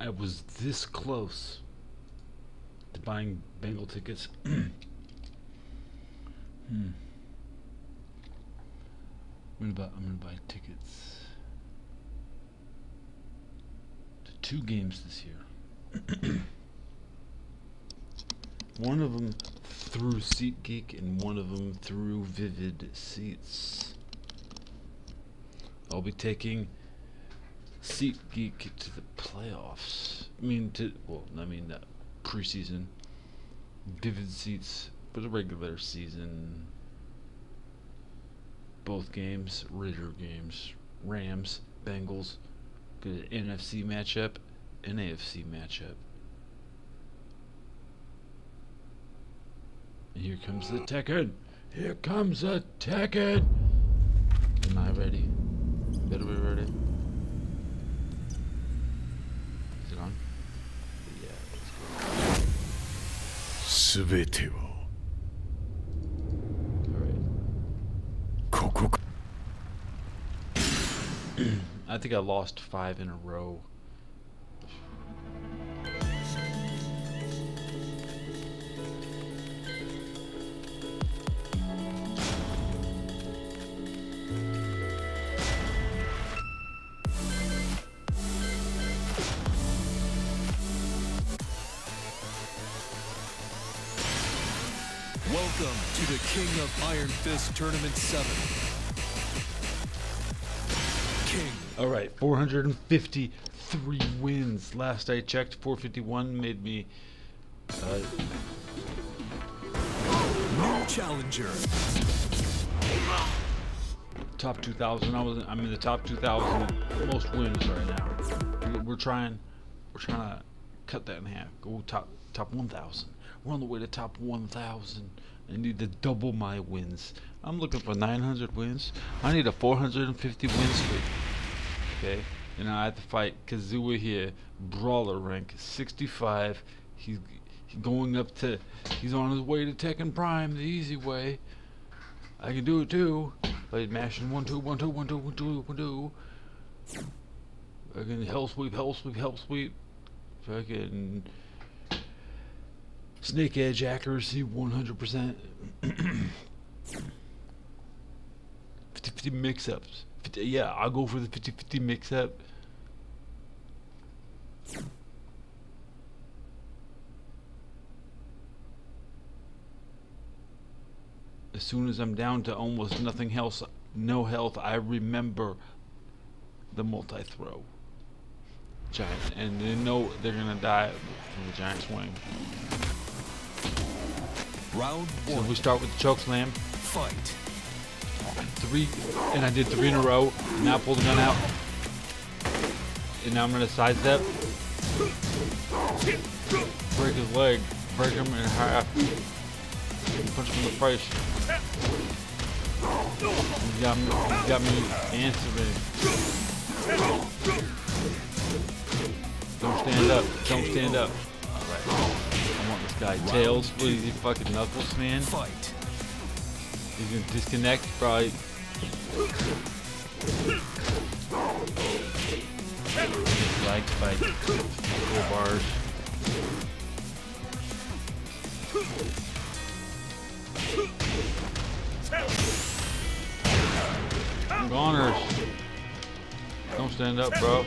I was this close to buying Bengal tickets. I'm gonna buy tickets to 2 games this year. One of them through SeatGeek and one of them through Vivid Seats. I'll be taking SeatGeek to the playoffs. Preseason. Vivid Seats for the regular season. Both games, Raider games, Rams, Bengals. Good NFC matchup, an AFC matchup. And here comes the Tekken. Here comes the Tekken. Am I ready? Better be ready. Is it on? Yeah, let's go. 全てを I think I lost 5 in a row. Welcome to the King of Iron Fist Tournament 7. King. Alright, 453 wins. Last I checked, 451 made me New challenger. top 2,000. I'm in the top 2,000 most wins right now. We're trying to cut that in half. Go top 1,000. We're on the way to top 1,000. I need to double my wins. I'm looking for 900 wins. I need a 450 win streak. Okay, and I have to fight Kazuya here. Brawler rank 65. He's going up to. He's on his way to Tekken Prime, the easy way. I can do it too. By mashing 1 2 1 2 1 2 1 2 1 2. Fucking hell sweep, hell sweep, hell sweep. Fucking snake edge accuracy 100%. 50-50 mix-ups. Yeah, I'll go for the 50-50 mix-up. As soon as I'm down to almost nothing else, no health, I remember the multi-throw. Giant, and they know they're gonna die from the giant swing. Round 1. So we start with the choke slam. Fight. 3, and I did 3 in a row. Now pull the gun out, and now I'm gonna sidestep, break his leg, break him in half, punch him in the face. He got me answering. Don't stand up. Don't stand up. All right. I want this guy. Tails. What is he, fucking Knuckles, man? Fight. He's gonna disconnect, probably. Flag spike. 4 bars. Goners. Don't stand up, bro.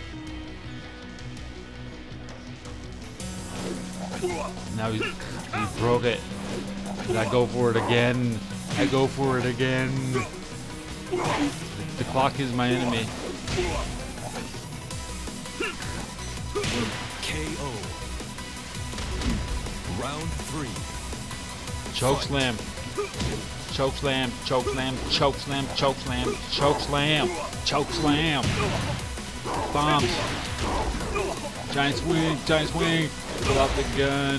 Now he broke it. Did I go for it again? I go for it again. The clock is my enemy. KO. Round 3. Choke slam. Choke slam. Choke slam. Choke slam. Choke slam. Choke slam. Choke slam. Bombs. Giant swing. Giant swing. Pull out the gun.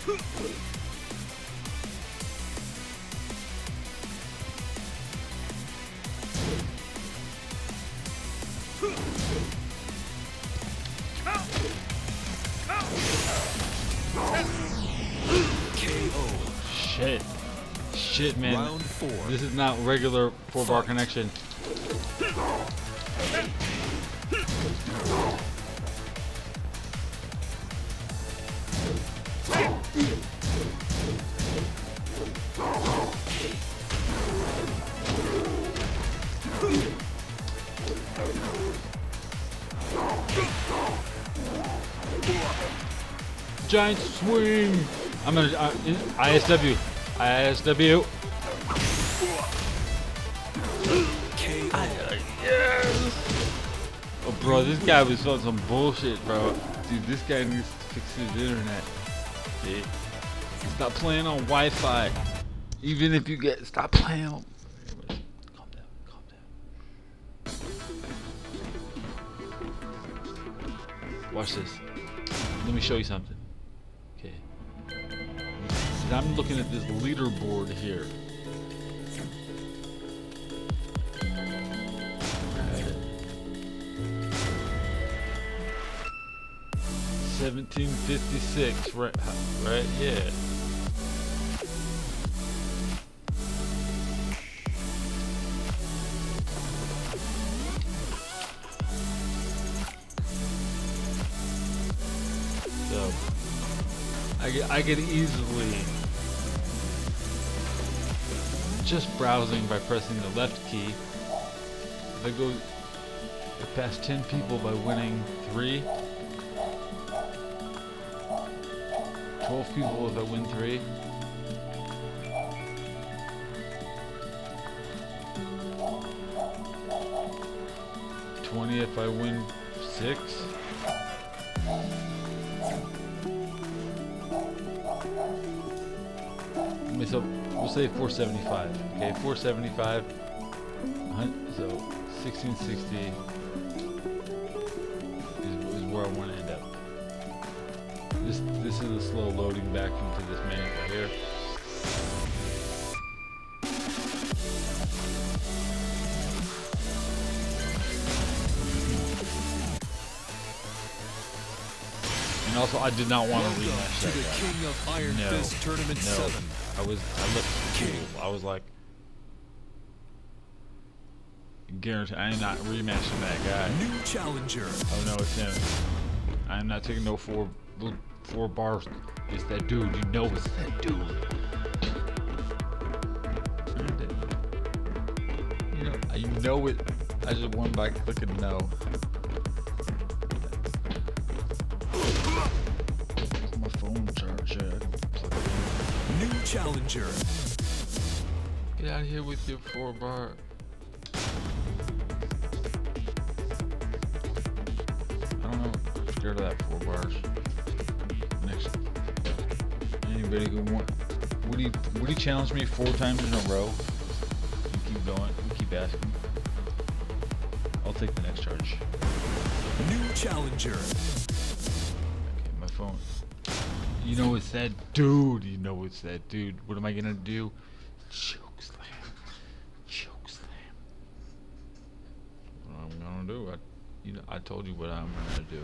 KO. Shit. Shit, man. Round 4. This is not regular 4-bar connection. Giant swing. I'm gonna ISW. ISW. Yes. Oh, bro, this guy was on some bullshit, bro. Dude, this guy needs to fix his internet. Dude. Stop playing on Wi-Fi. Even if you get, stop playing on. Calm down, calm down. Watch this. Let me show you something. Okay. So I'm looking at this leaderboard here. Right. 1756, right? Right? Yeah. So I could easily, just browsing by pressing the left key, if I go past 10 people by winning 3, 12 people if I win 3, $20 if I win 6. So we'll say 475. Okay, 475. So 1660 is where I want to end up. This is a slow loading back into this menu right here. And also, I did not want to rematch that to the guy. King of Iron Fist Tournament 7. I looked cool. I was like, guaranteed, I am not rematching that guy. New challenger. Oh no, it's him. I am not taking no four bars. It's that dude. You know it's that dude. You know it. I just won by clicking no. My phone charger. New challenger. Get out of here with your 4-bar. I don't know. I'm scared of that 4 bars. Next. Anybody who would he challenge me 4 times in a row? You keep going. You keep asking. I'll take the next charge. New challenger. Okay, my phone. You know it's that dude. You know it's that dude. What am I gonna do? Choke slam. Choke slam. What I'm gonna do? I told you what I'm gonna do.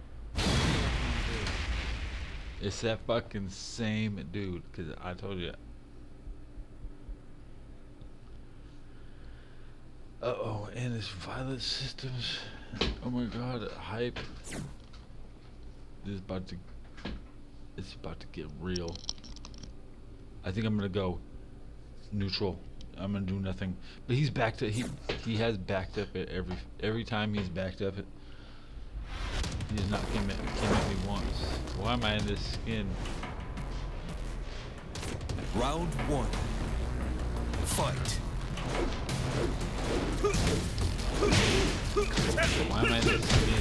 It's that fucking same dude. Cause I told you. Uh-oh, and this Violet Systems. Oh my god, hype. This is about to. It's about to get real. I think I'm gonna go neutral. I'm gonna do nothing. But he's backed up. He has backed up it every time he's backed up it. He's not came at me once. Why am I in this skin? Round 1. Fight. Why am I in this skin?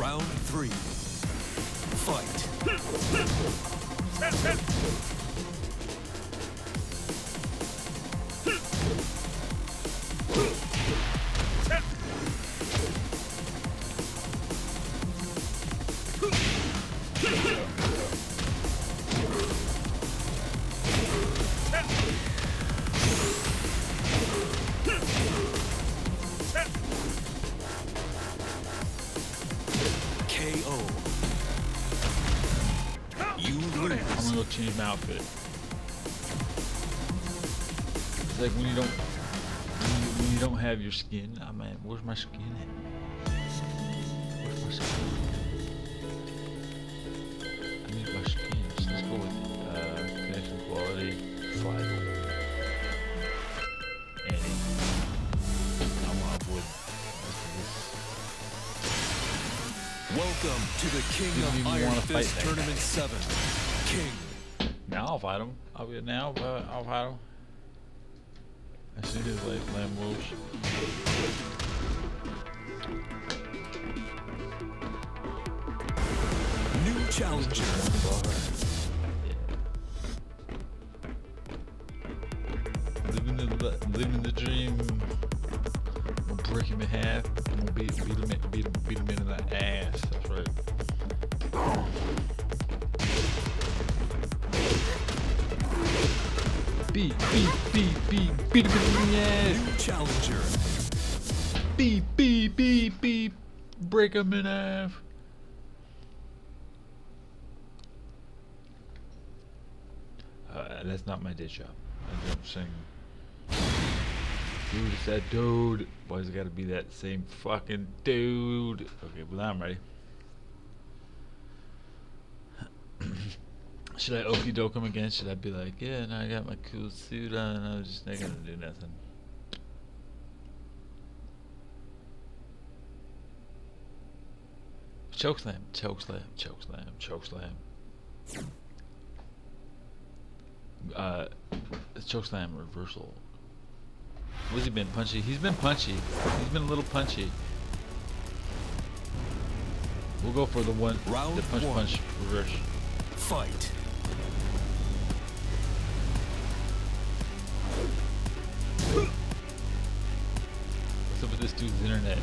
Round 3. Fight. KO. You lose. I'm gonna go change my outfit. It's like when you don't have your skin. Oh man, where's my skin at? Where's my skin? I need my skin. So let's go with connection quality, fly. And I want wood. Welcome to the King Didn't of even Iron wanna fight Fist that Tournament guy. 7. King. Now I'll fight him. I'll fight him. I see his like lamb wolves. New challenger. Living the dream. We'll break him in half. And we'll beat him in the ass. That's right. Beat him in the ass. New challenger. Beat. Break him in half. That's not my day job. I don't sing. Dude, it's that dude. Why does it gotta be that same fucking dude? Okay, well now I'm ready. Should I okie doke him again? Should I be like, yeah, now I got my cool suit on, I'm just not gonna do nothing. Chokeslam. Chokeslam reversal. What's he been? Punchy? He's been punchy. He's been a little punchy. We'll go for the one. Round the punch 1. punch reverse. Fight. What's up with this dude's internet?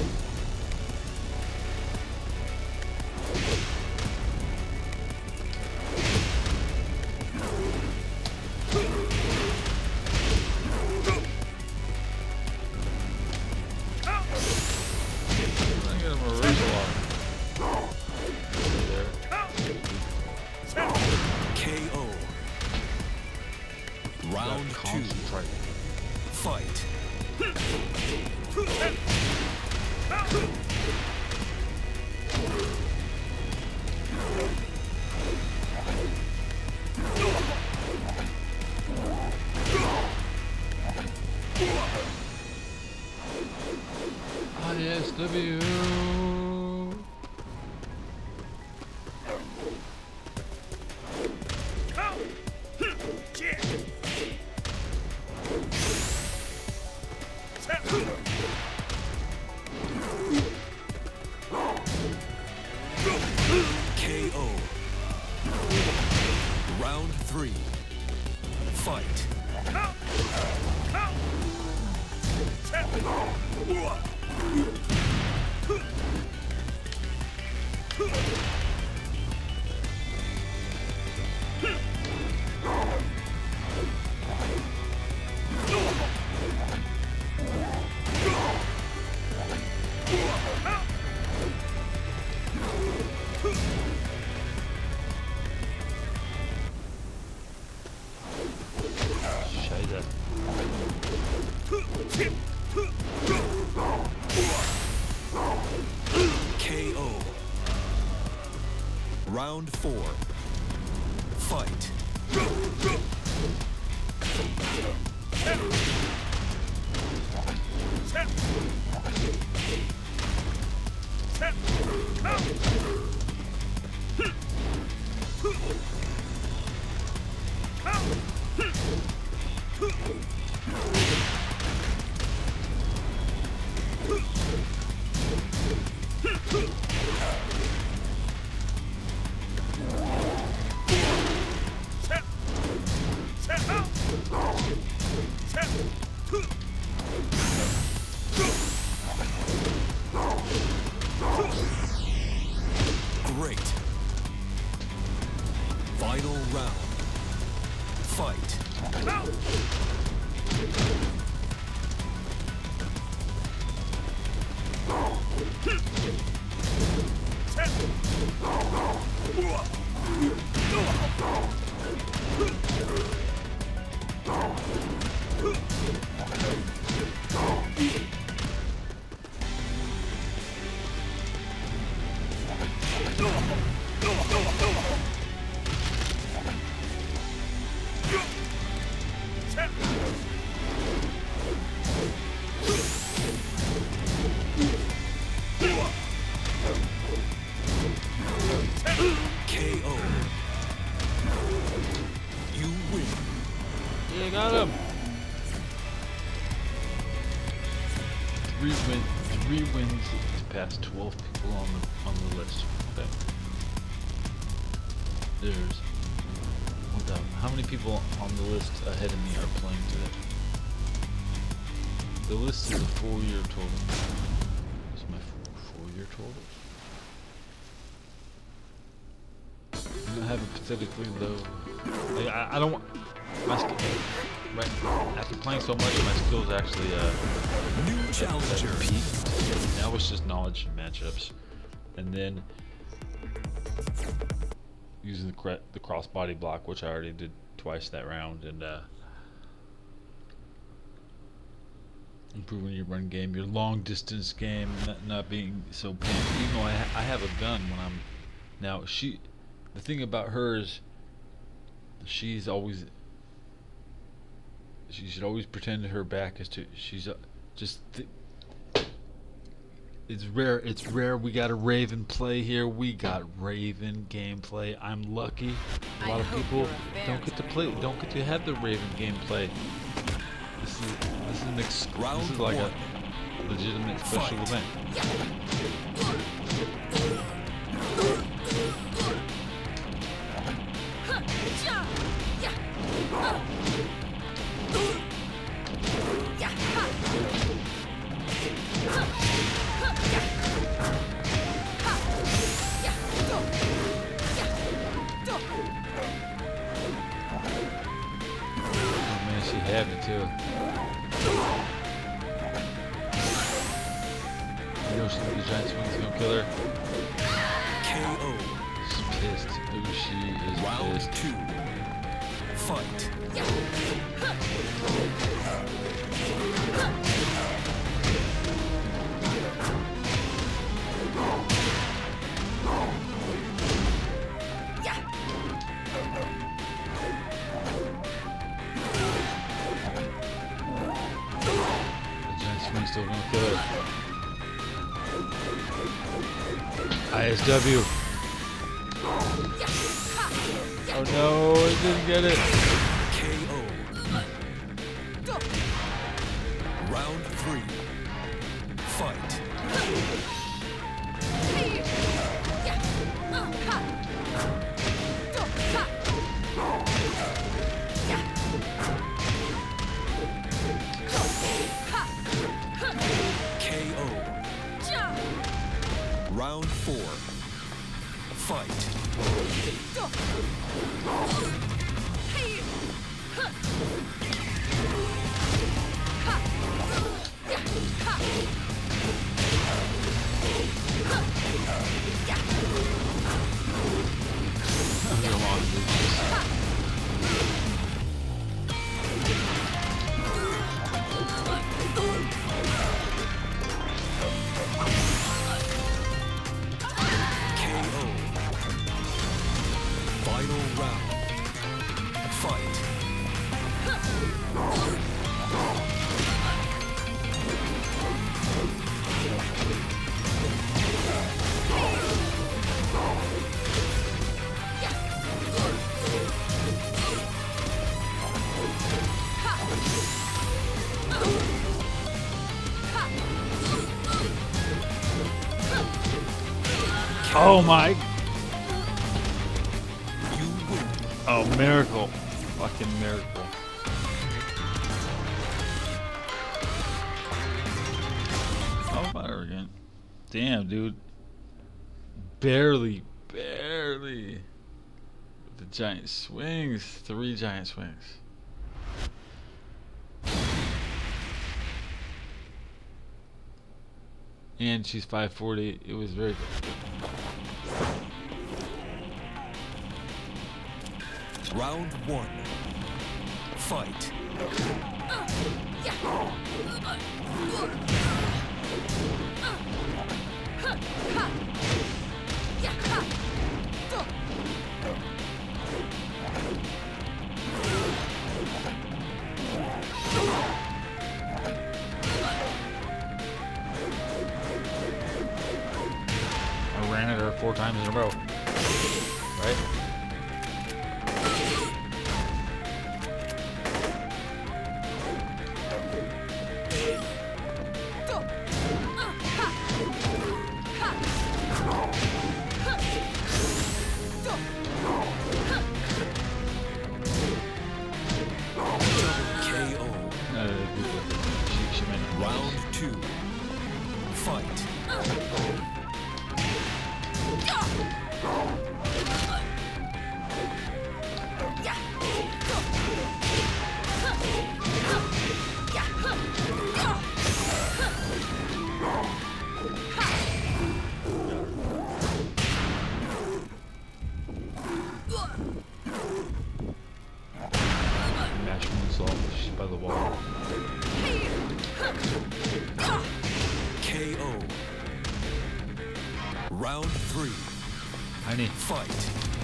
I got him a reversal on. There. KO. Round 2. Concentrate. Fight. ISW. KO. Round 3. Fight. Scheiße. KO. Round 4. Fight. round. Fight. KO. You win. Yeah, got him. Three wins to pass 12 people on the list. Okay. There's how many people on the list ahead of me are playing today? The list is a full year total. This is my full year total. I have a pathetically low. Like, I don't want my right after playing so much, my skills actually New challenger. peaked. Now it's just knowledge and matchups, and then using the crossbody block, which I already did twice that round, and improving your run game, your long distance game, not being so painful. Even though I have a gun when I'm now the thing about her is she should always pretend her back is to it's rare we got a Raven play here. We got Raven gameplay. I'm lucky. A lot of people don't get to have the Raven gameplay. This is like a legitimate special event. Oh man, she had me too. You know, the giant swing's gonna kill her. KO. She's pissed. Ooh, she is Round pissed. 2. Fight. The giant swing's still gonna kill her. ISW. Oh no, I didn't get it. KO. Round 3. Fight. KO. Round 4. Fight. KO. Final round. Fight. Oh my! You win. Oh, miracle! Fucking miracle! How about her again? Damn, dude! Barely The giant swings. 3 giant swings. And she's 540. It was very good. Round 1. Fight. I ran at her 4 times in a row. Right? KO. She may not. Round 2. Fight. Mash moonsault. She's by the wall. KO. Round 3. Honey. Fight.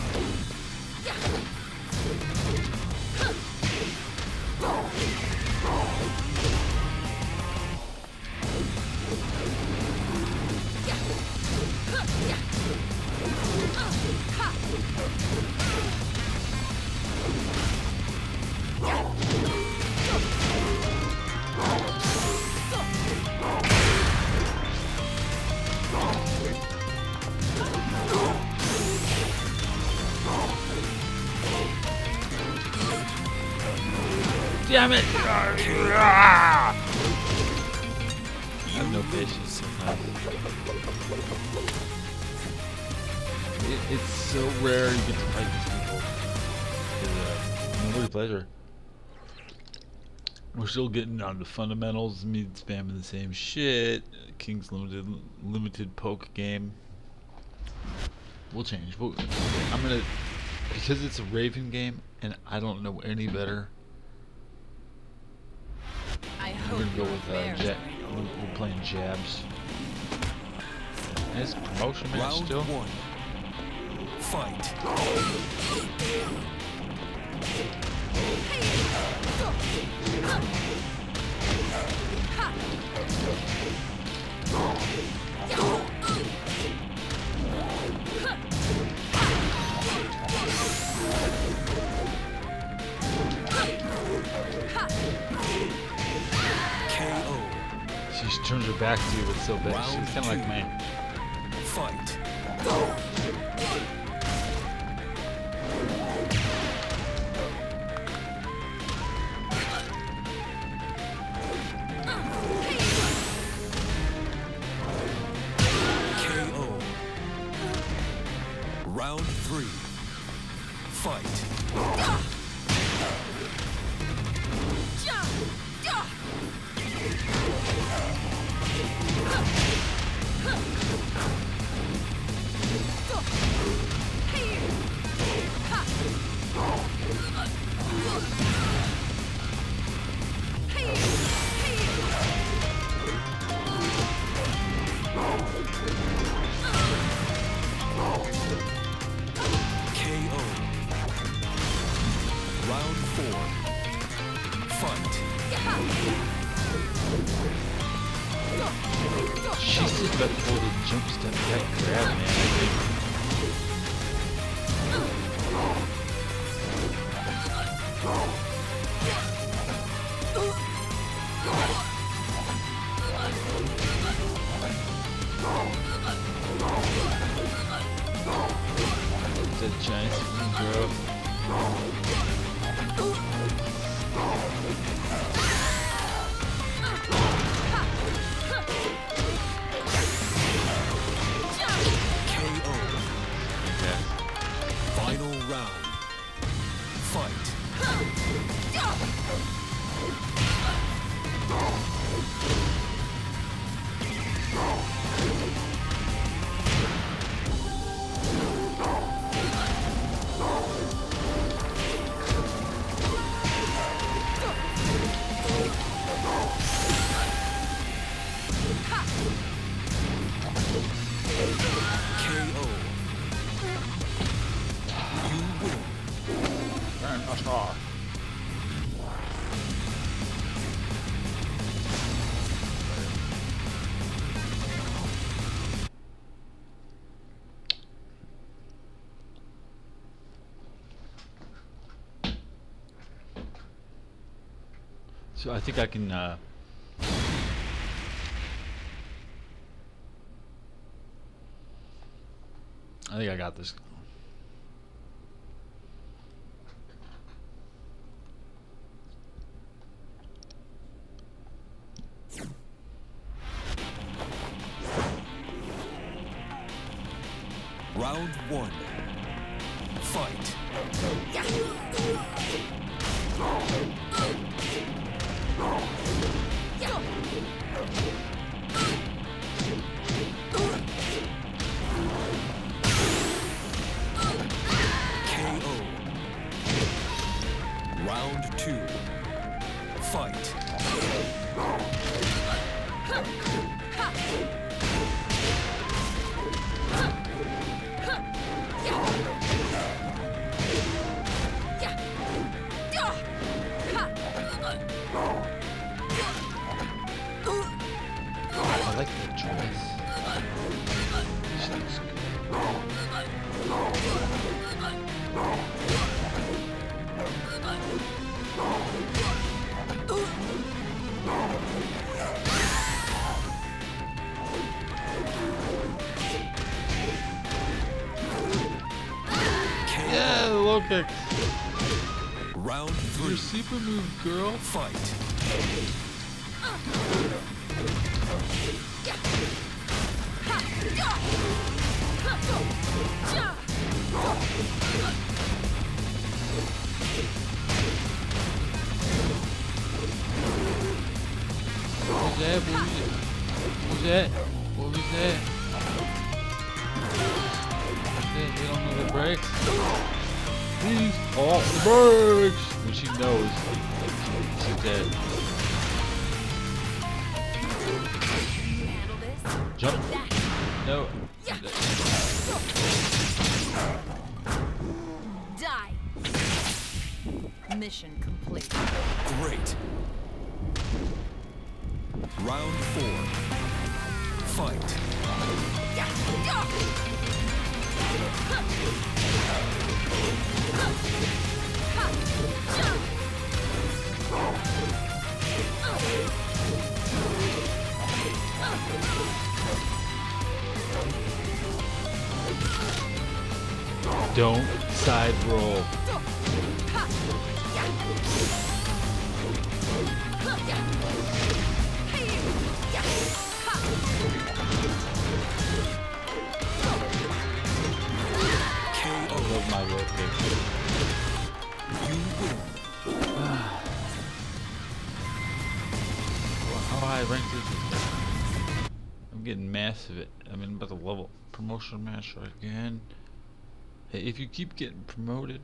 Damn it! I have no patience sometimes. It's so rare you get to fight these people. Nobody plays her. We're still getting on the fundamentals, me spamming the same shit. King's limited poke game. We'll change. I'm gonna, because it's a Raven game and I don't know any better. We're gonna go with we're playing jabs. Nice promotion match Round still. 1. Fight. KO. She turns her back to you, it's so bad. She's Round kind of like 2. me. Fight. KO. Round 3. Fight. KO. Round 4. Fight. She's just about to pull the jump step back grab, man. I think. It's a giant swing, girl. KO. Okay. Final round. So I think I can. I think I got this. Round one. Fight. KO. Round two. Fight. I like the dress. She looks good. Yeah, the low kick. Round Your three. super move, girl. Fight. What was that? What was that? What was that? They don't know the brakes. Please. Oh, the brakes! When she knows, she's dead. Handle this. Jump. No. Die. Mission complete. Great. Round four. Fight. Don't side roll. I KO. love my low kick. You win. How high ranked is this? I'm getting massive. I'm about to level promotion match again. Hey, if you keep getting promoted,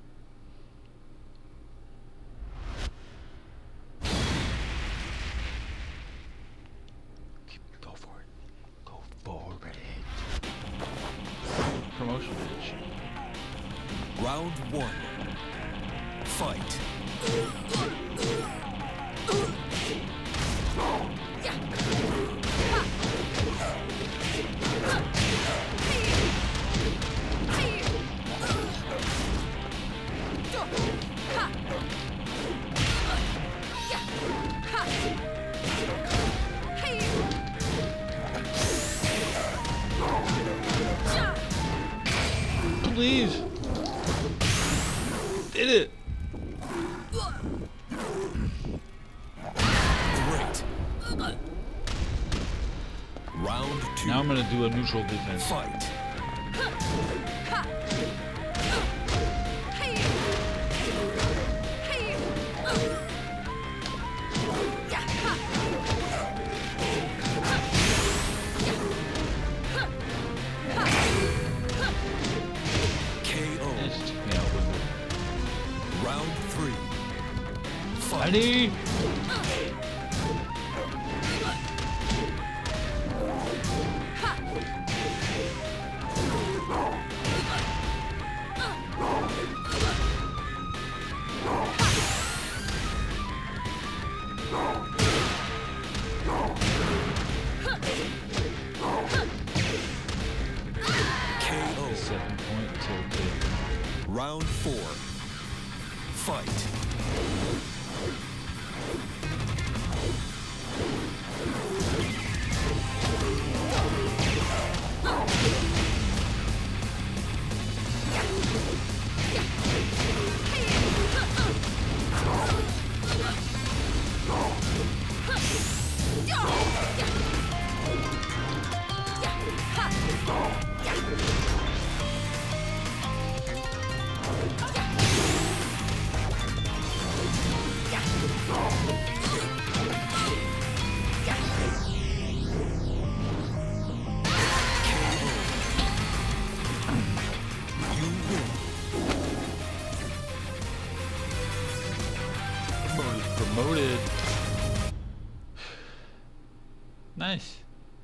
go for it. Go for it. Promotion match. Round one. Fight. Please. Did it. Great. Round two. Now I'm gonna do a neutral defense. Fight. KO. It just took me out with it. Round three. I Fight. need. KO. 7-point tilted. Round four. Fight. Promoted. Nice.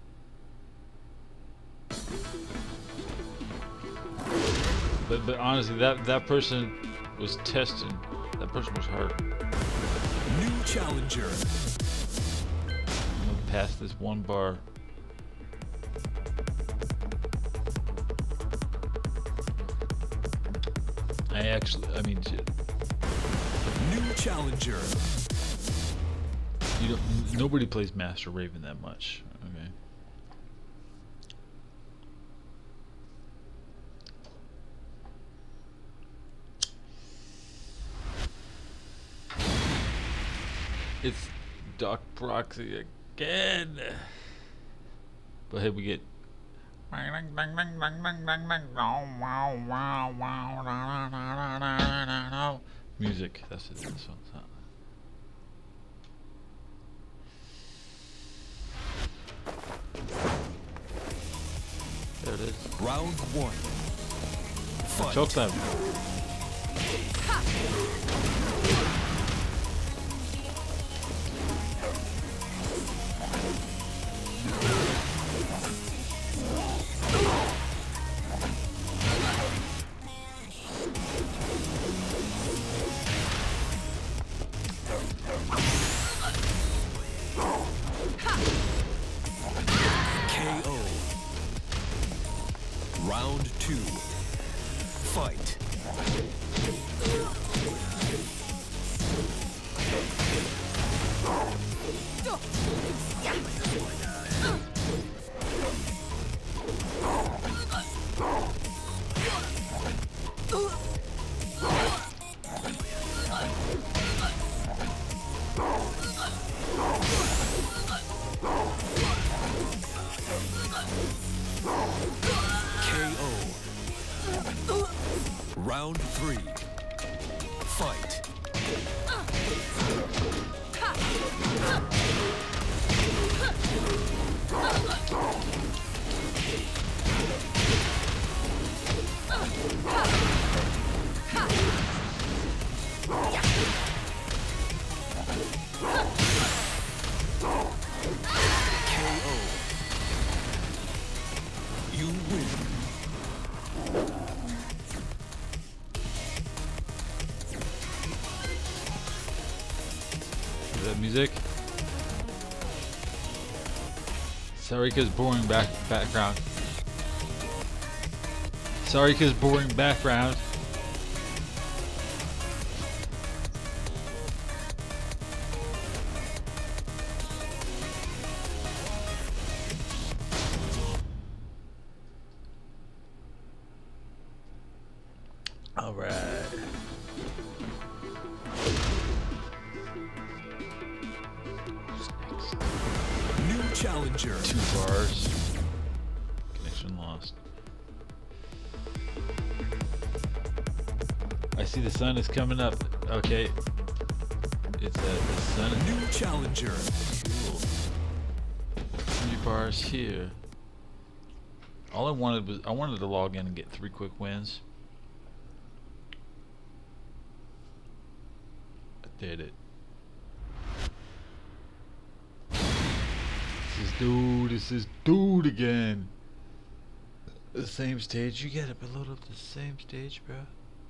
But honestly, that person was tested. That person was hurt. New challenger. I'm gonna pass this one bar. I mean, New challenger. nobody plays Master Raven that much. Okay. It's Doc Proxy again. But hey, we get music. That's it. This one's not. There it is. Round one. Fight. Choke them. KO. Round two. Fight. KO. Round three. Fight. KO. You win. Is that music? Sarika's boring background. Sarika's boring background. All right. New challenger. 2 bars. Connection lost. I see the sun is coming up. Okay. It's the sun. New challenger. Cool. 3 bars here. All I wanted was I wanted to log in and get 3 quick wins. I did it. This is dude again. The same stage. You get it, but load up the same stage, bro.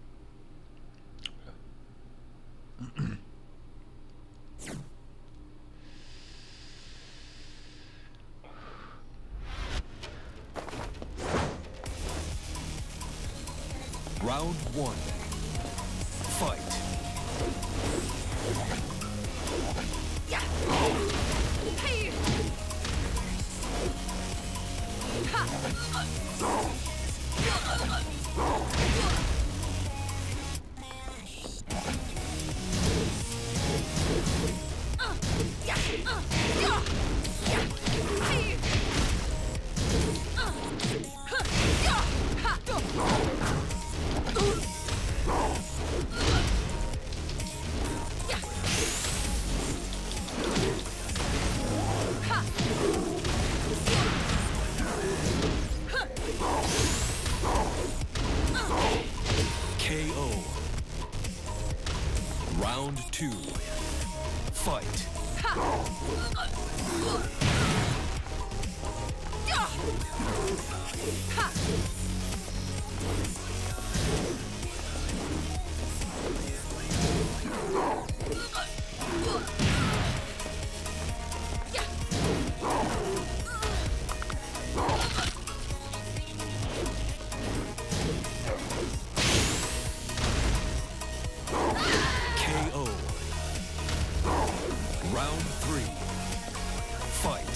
Round one. Fight. Round 2. Fight. KO. Round 3. Fight.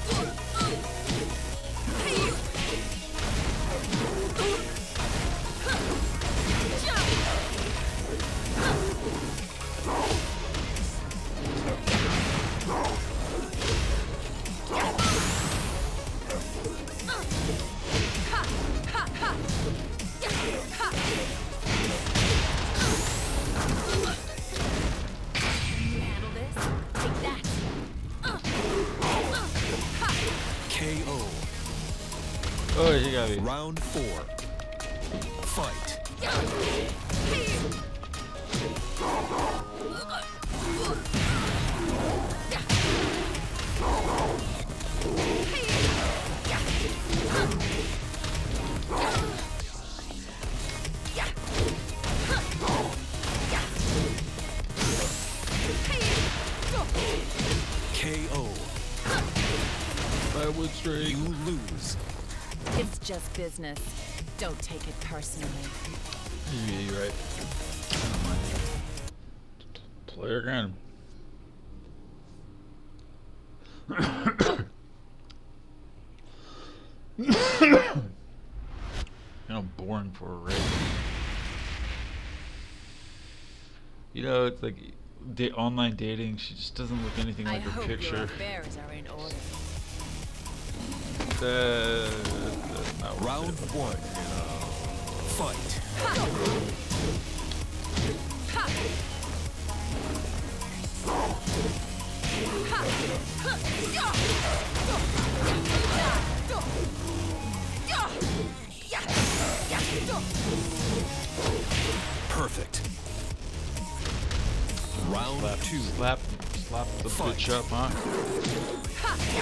You handle this? Take that. KO. Oh, you got me. Round 4. Fight. KO. I would straight. You lose. It's just business. Don't take it personally. Yeah, you're right. I don't mind. Play again. Kind of boring for a race. You know, it's like online dating. She just doesn't look anything I like her hope picture. your affairs are in order. That's not what Round it looks 1. like, you know. Fight. Perfect. Round Slap, 2. slap the Fight. bitch up, huh?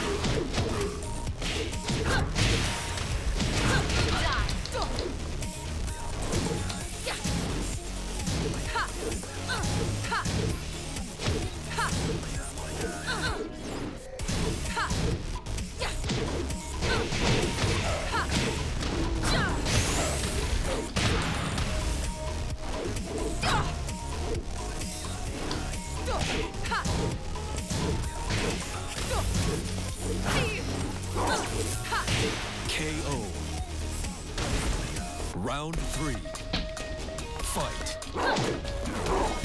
KO. Round 3. Fight.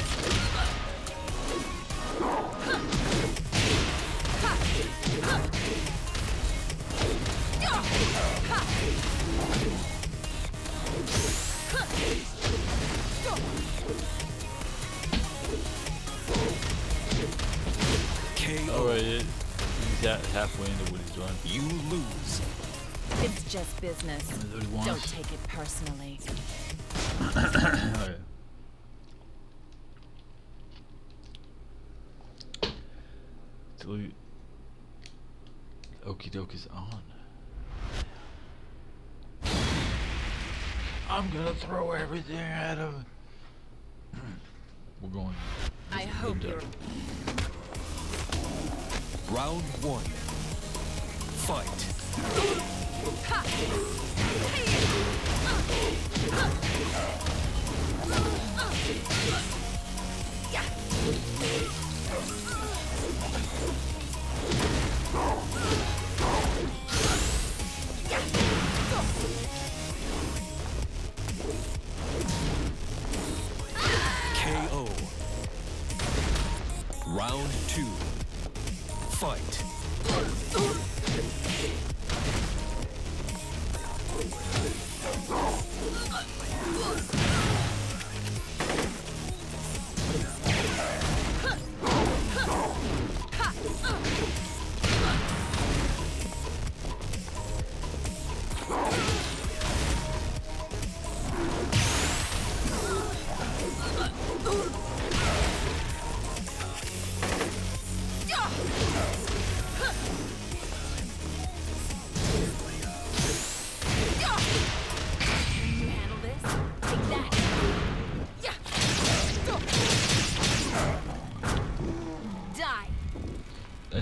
KO. Oh, wait, he's halfway into what he's doing. You lose. It's just business. That's what he Don't wants. take it personally. Oh, yeah. Delete. Okie doke is on. I'm gonna throw everything at him. We're going. I hope you're... Round 1. Fight. KO. Round 2. Fight.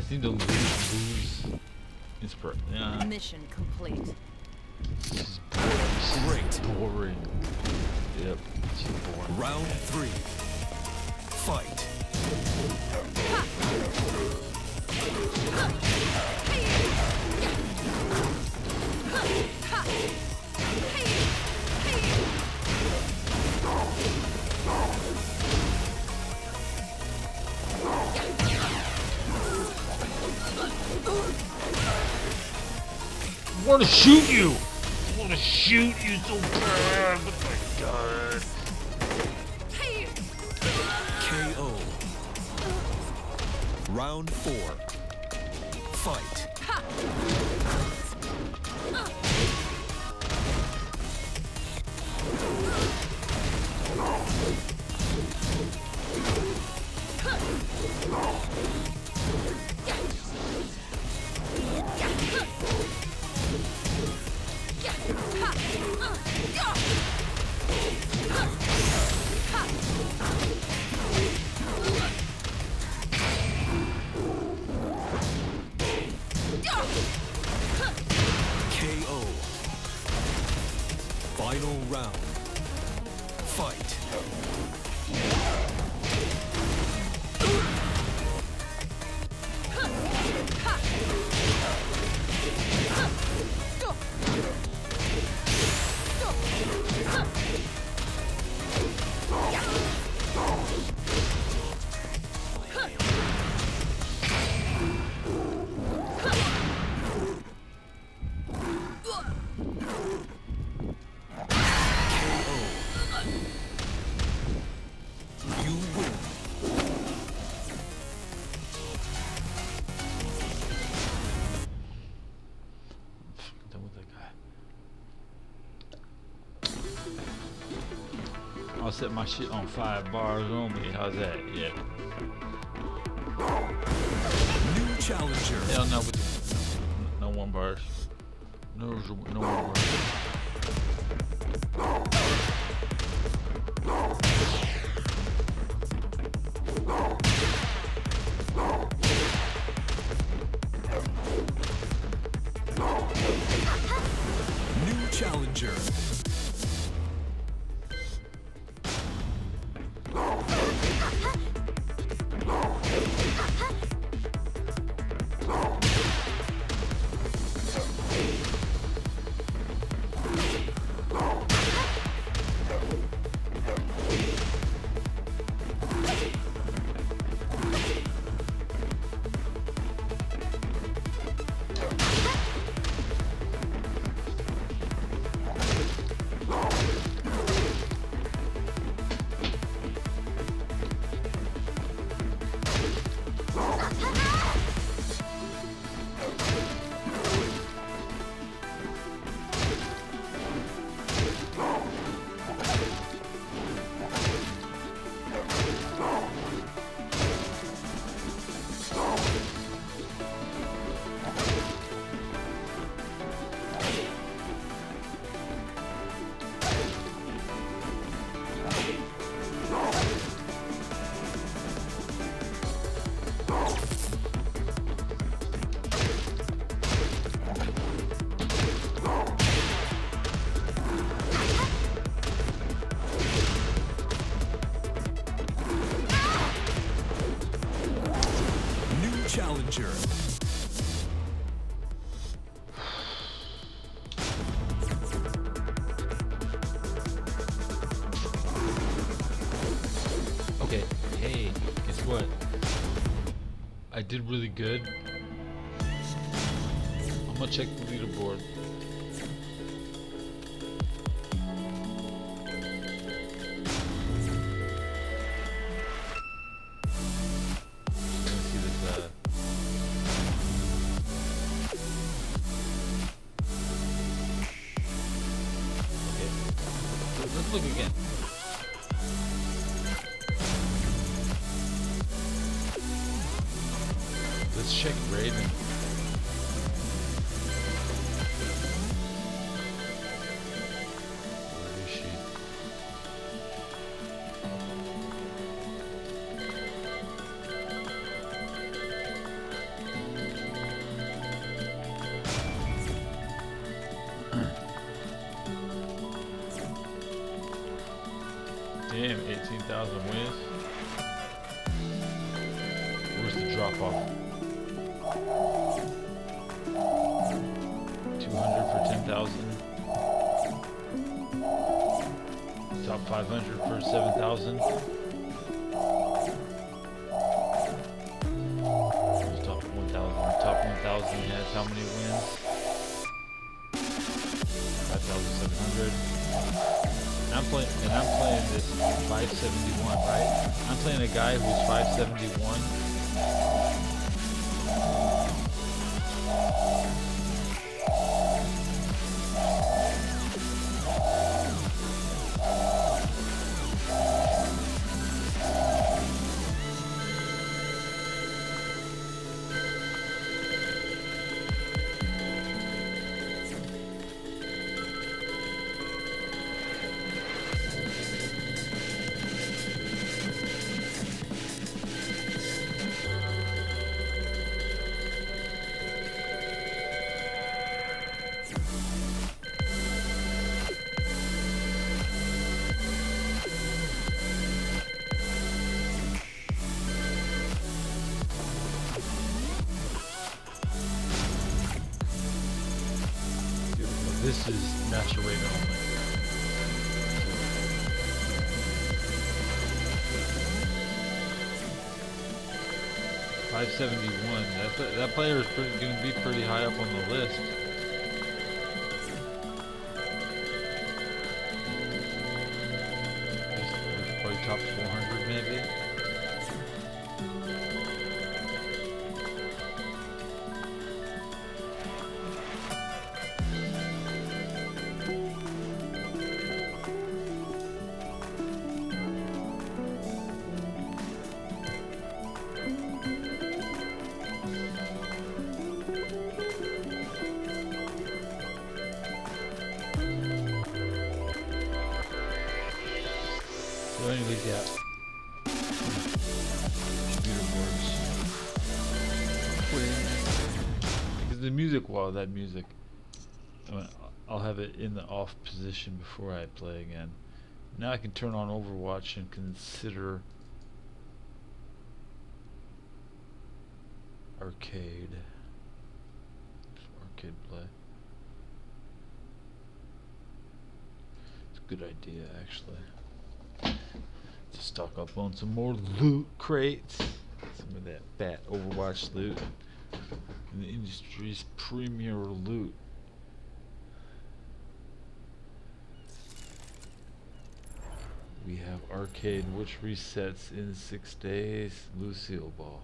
think the lose yeah. Mission complete. This is boring. This is Great. boring. Yep. This is boring. Round 3. Fight. I want to shoot you! I want to shoot you so bad! Oh my god! KO. Round 4. Fight. KO. Final round. Fight. You win. I'm done with that guy. I'll set my shit on 5 bars only. How's that? Yeah. New challenger. Hell no, no 1 bars. No 1 bars. New challenger. Challenger. Okay, hey, guess what? I did really good. I'm gonna check the leaderboard. Let's look again. Let's check Raven. Where is she? Damn, 18,000 wins. Where's the drop off? 200 for 10,000. Top 500 for 7,000. Top 1,000. Top 1,000 has how many wins? 5,700. I'm playing this 571, right? I'm playing a guy who's 571. This is master rate only. 571. That player is going to be pretty high up on the list. Probably top 400 maybe. So anyways, yeah. Computer boards. Because the music, well, that music, I'll have it in the off position before I play again. Now I can turn on Overwatch and consider arcade. Arcade play. It's a good idea, actually. To stock up on some more loot crates. Some of that fat Overwatch loot. And the industry's premier loot. We have arcade, which resets in 6 days. Lucille Ball.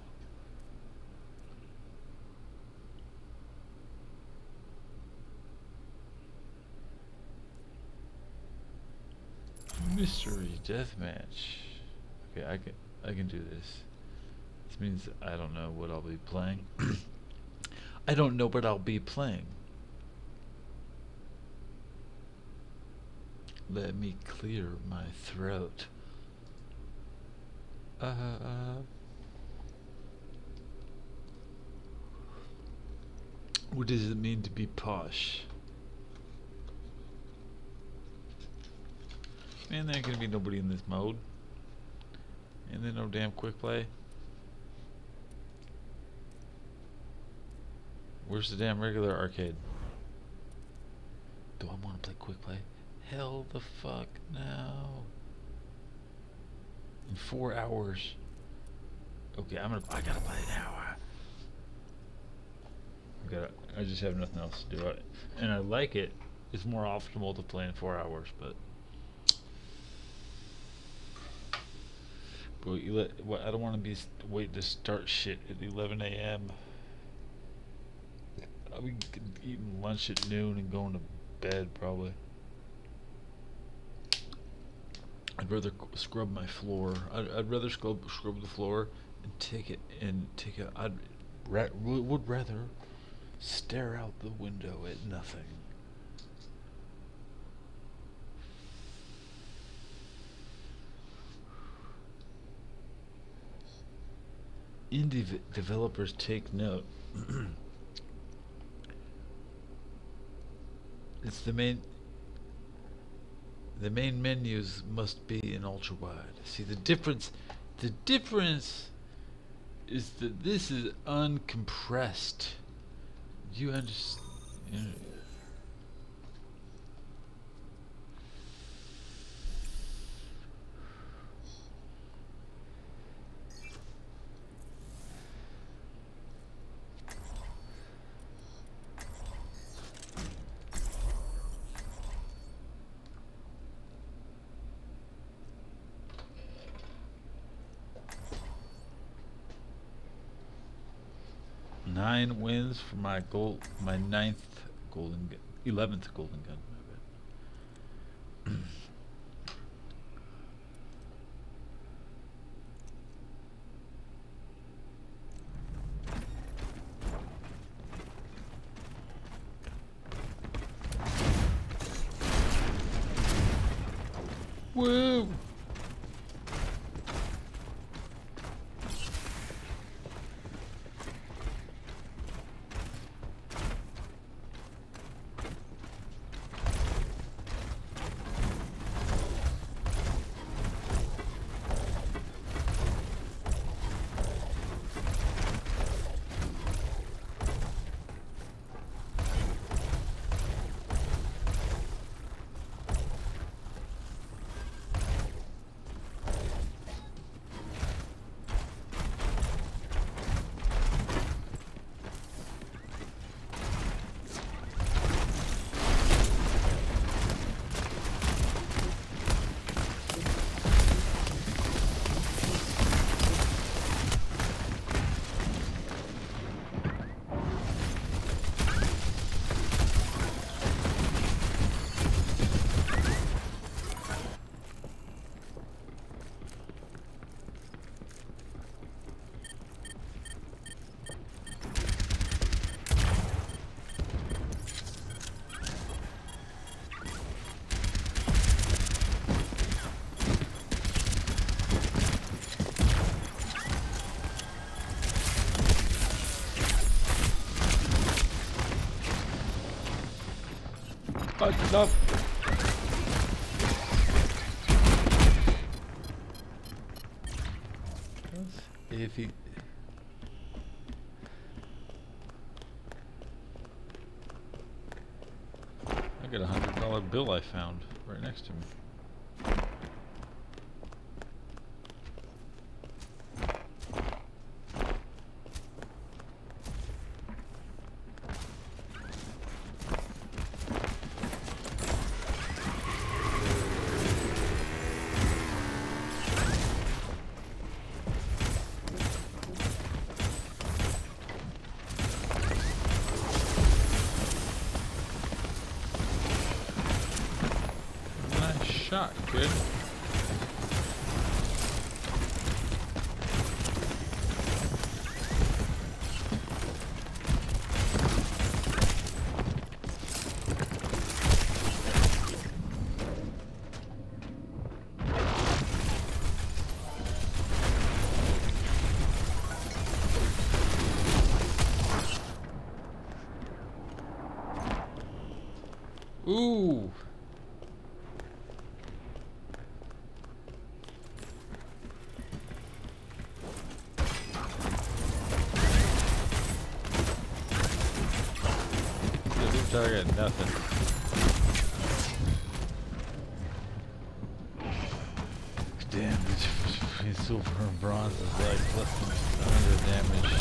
Mystery deathmatch. Okay, I can do this. This means I don't know what I'll be playing. I don't know what I'll be playing. Let me clear my throat. What does it mean to be posh? Man, there ain't gonna be nobody in this mode. And then no damn quick play. Where's the damn regular arcade? Do I want to play quick play? Hell the fuck no. In 4 hours. Okay, I gotta play now. I just have nothing else to do. And I like it. It's more optimal to play in 4 hours, but I don't want to be waiting to start shit at 11 a.m. I'll be eating lunch at noon and going to bed probably. I'd rather scrub my floor. I'd rather scrub the floor and take it. Would rather stare out the window at nothing. Indie developers take note. It's the main. The main menus must be in ultra wide. See the difference. The difference is that this is uncompressed. You understand? 9 wins for my my 9th golden gun, 11th golden gun. My bad. Woo! Enough. If he I got $100 bill I found right next to me. Shot, kid. Ooh. I got nothing. Damn, between silver and bronze is like less than 100 damage.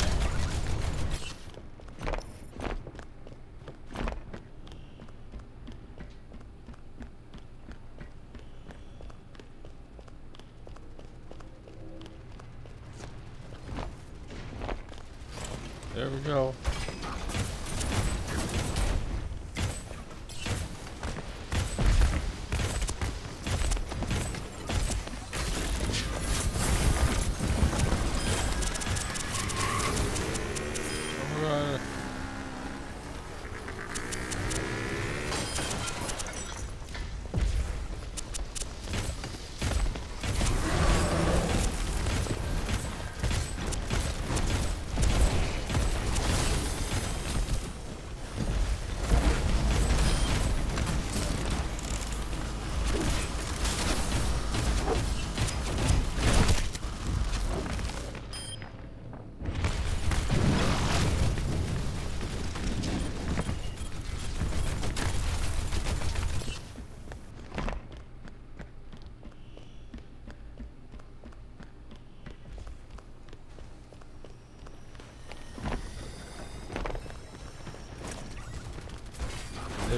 There we go.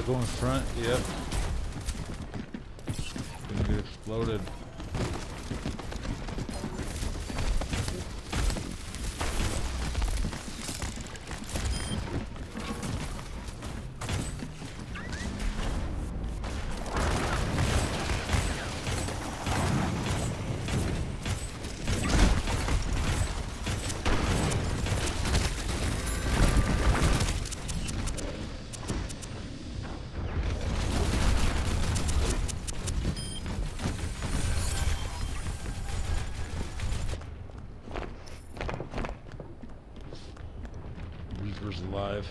going front, yep. Gonna get exploded. Reaper's alive.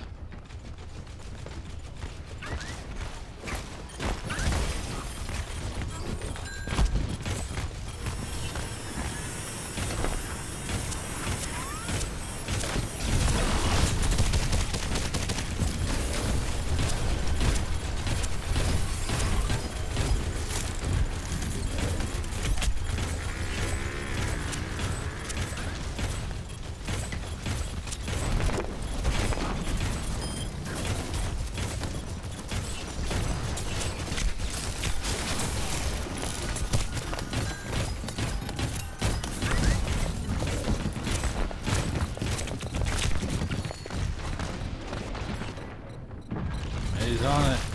He's on it.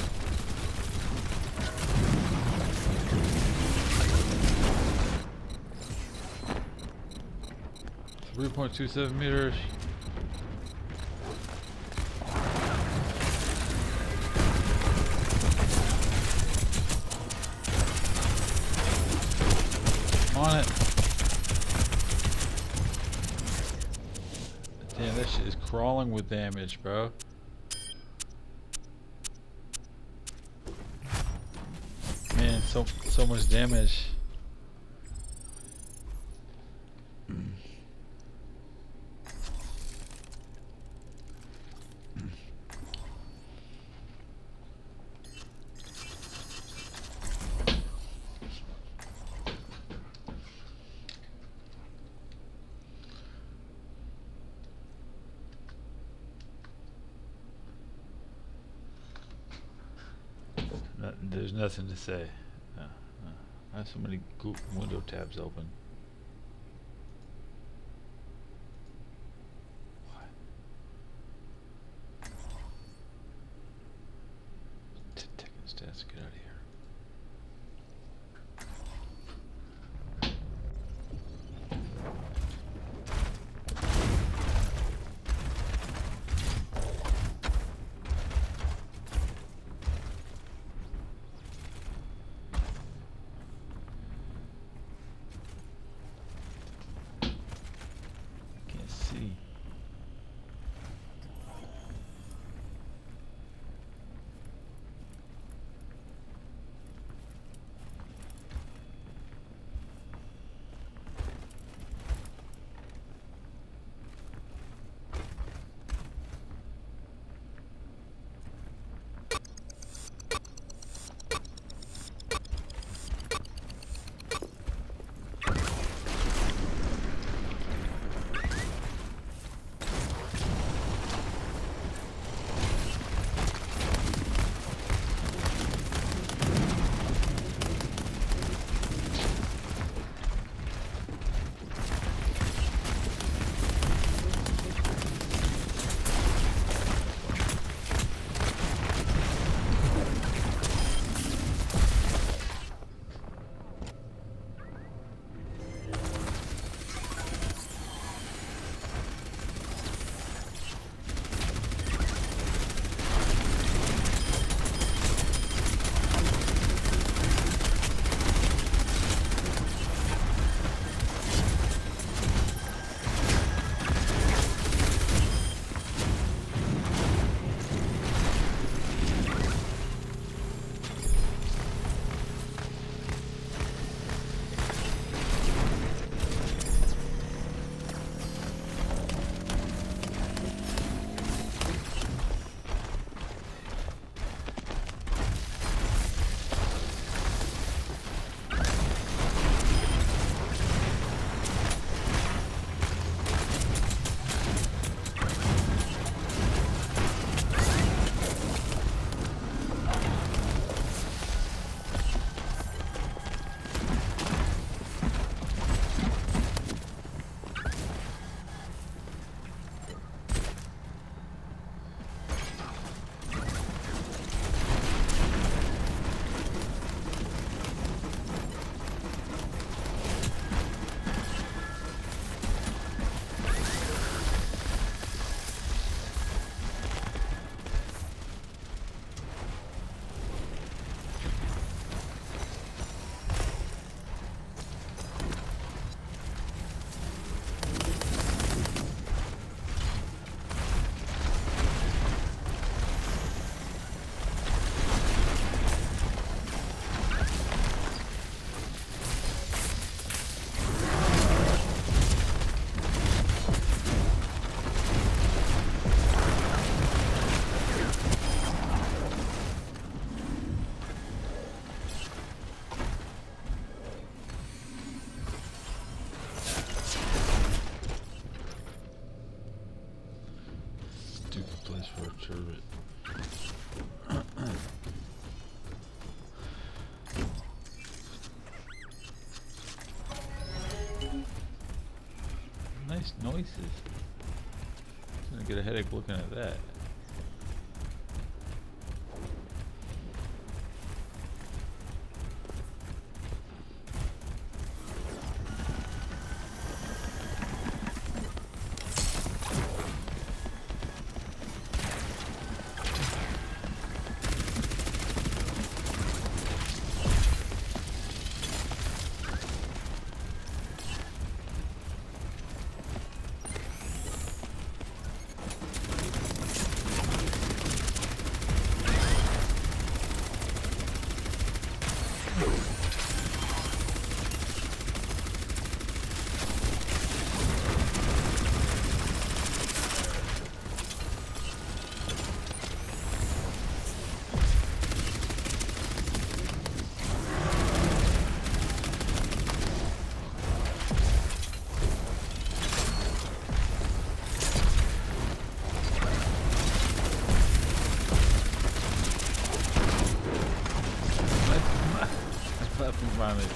$3.27 meters. On it. Damn, that shit is crawling with damage, bro. Man, so much damage. There's nothing to say. No. I have so many window tabs open. What? Taking stats. Get out of here. See. nice noises. I'm gonna get a headache looking at that. Finally.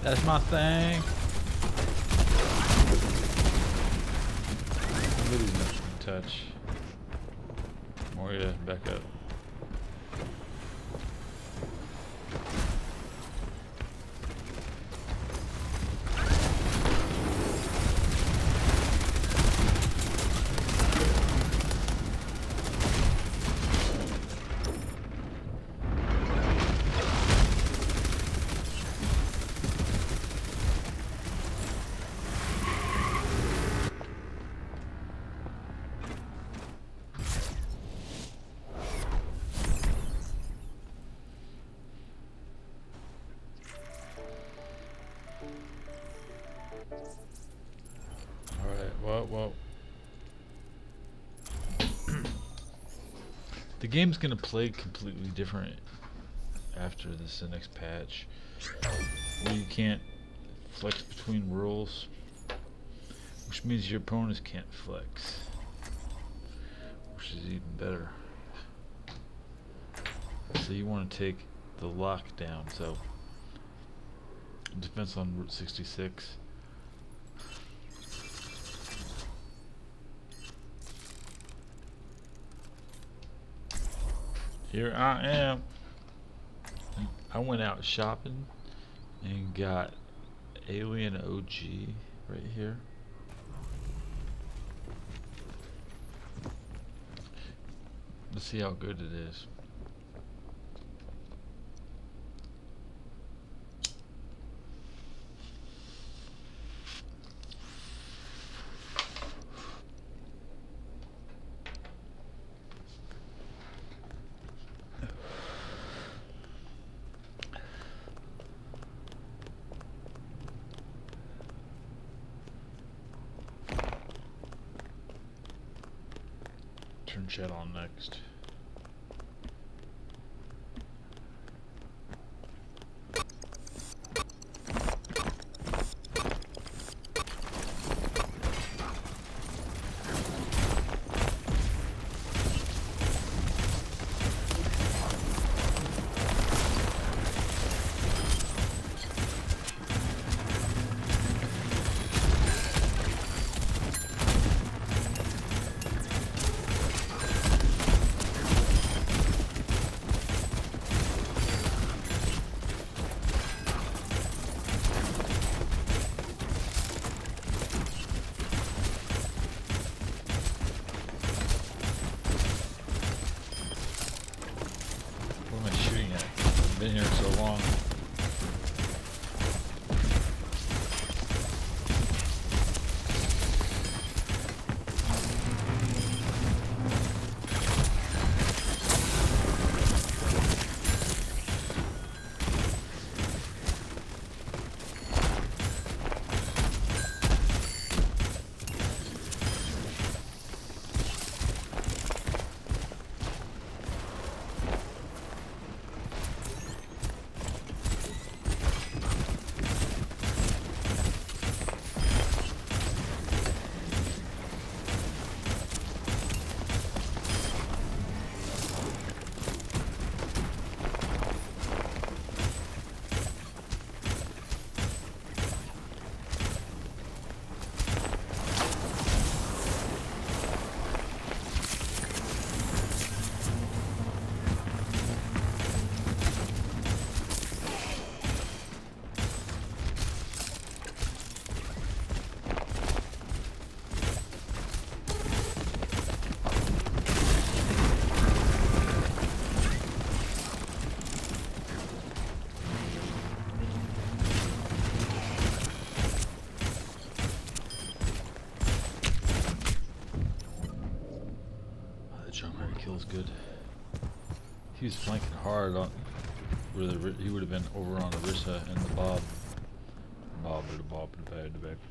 That's my thing. Nobody's not gonna touch. Moria, back up. Well. The game's gonna play completely different after this next patch, where you can't flex between rules, which means your opponents can't flex, which is even better. So you want to take the lockdown, so defense on Route 66. Here I am. I went out shopping and got Alien OG right here. Let's see how good it is. Turn chat on next. Been here so long. Kill's good. He was flanking hard on where he would have been over on Orisa and the Bob. Bob or the Bob in the back.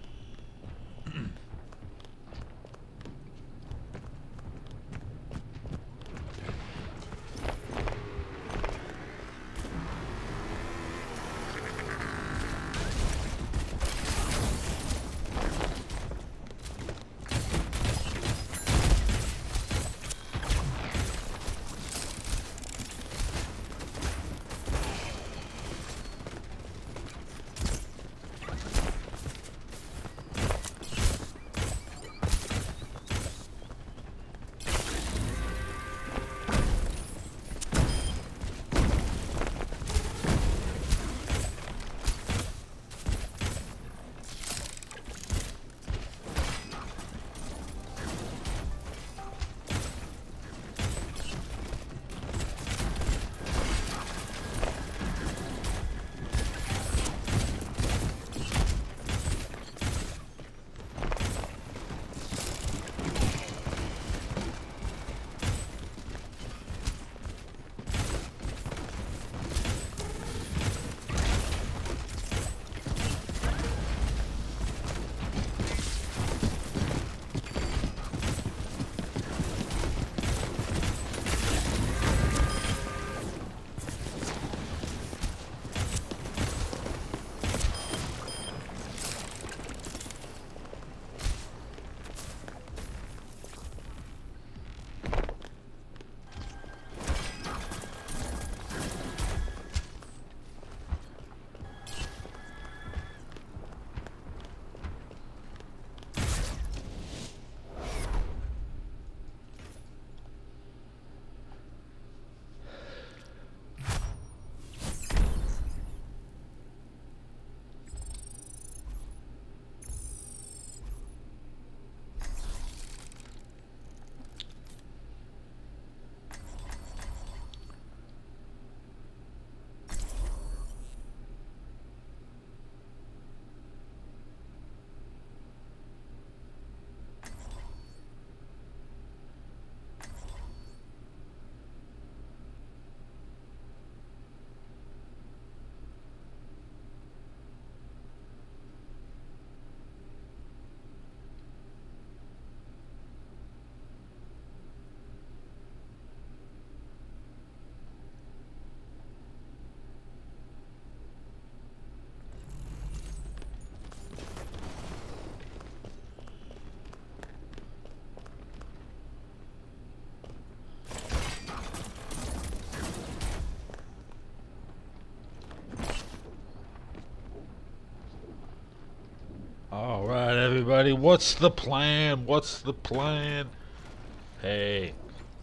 everybody. What's the plan? What's the plan? Hey.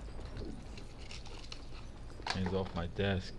Hands off my desk.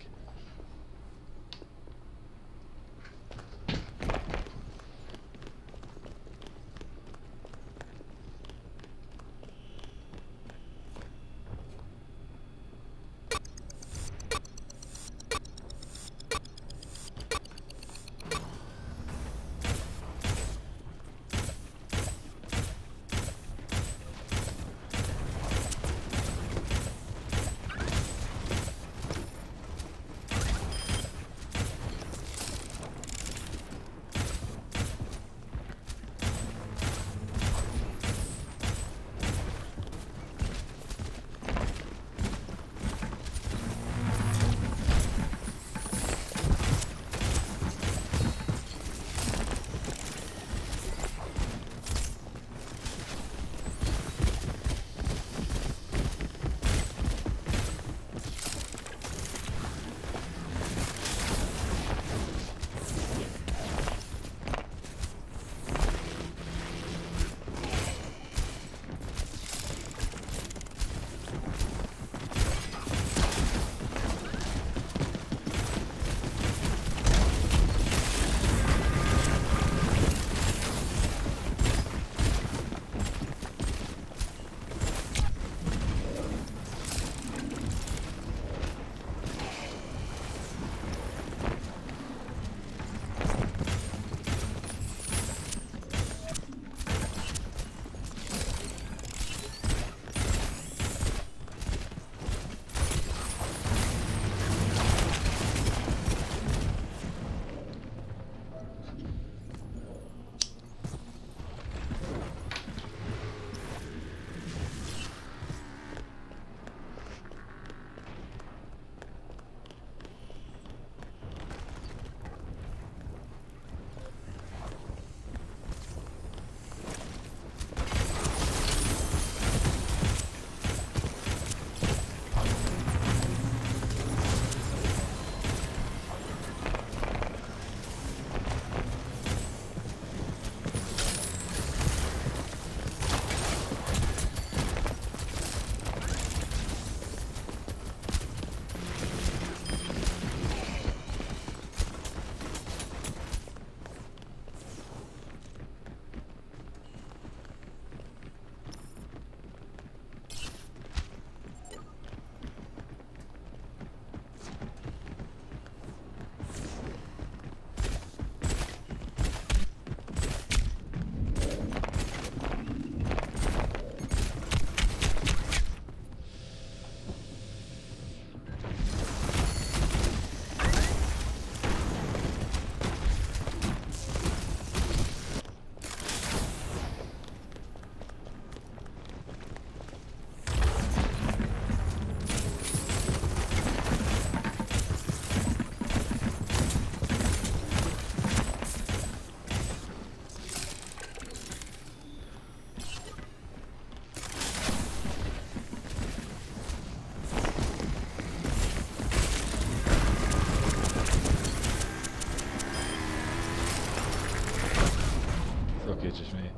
Okay, it's just me.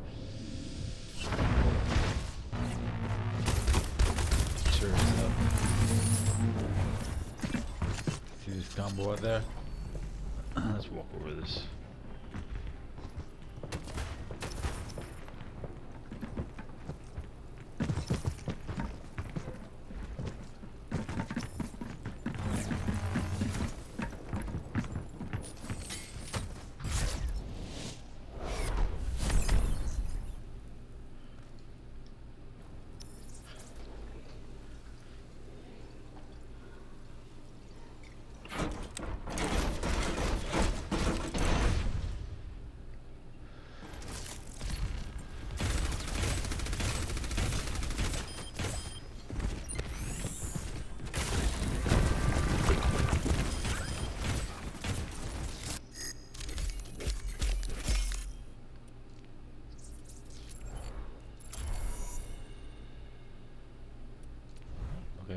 Sure as hell. See this combo out there? Let's walk over this. Okay.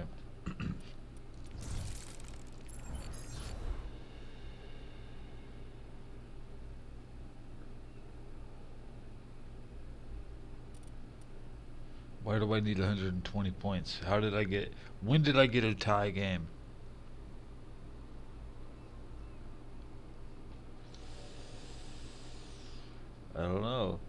Why do I need 120 points? How did I get... When did I get a tie game? I don't know.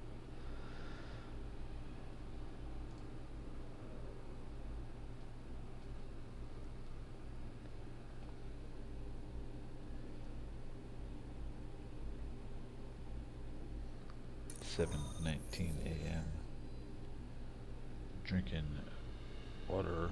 Seven 19 a.m. Drinking water.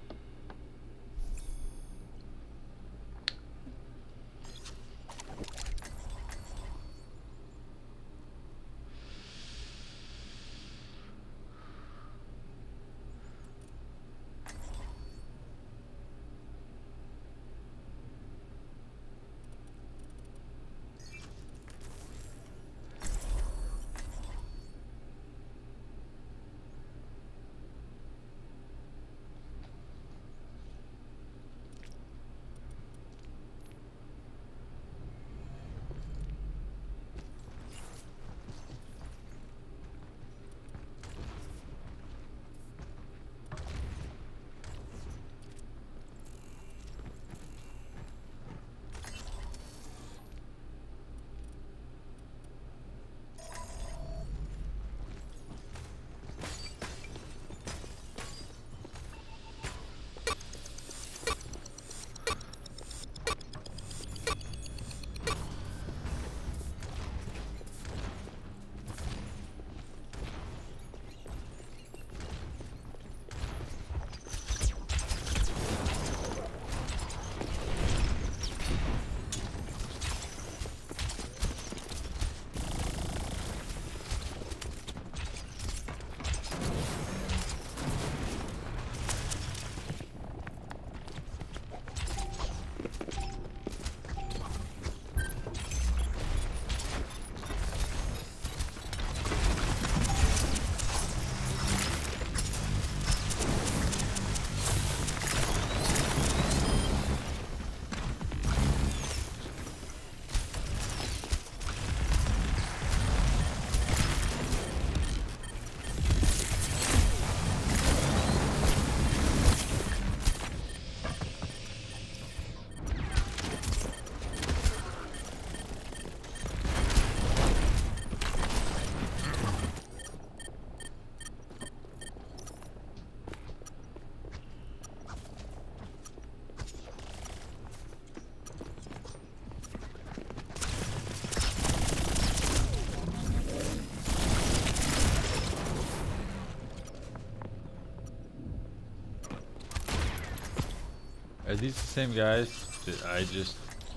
Are these the same guys that I just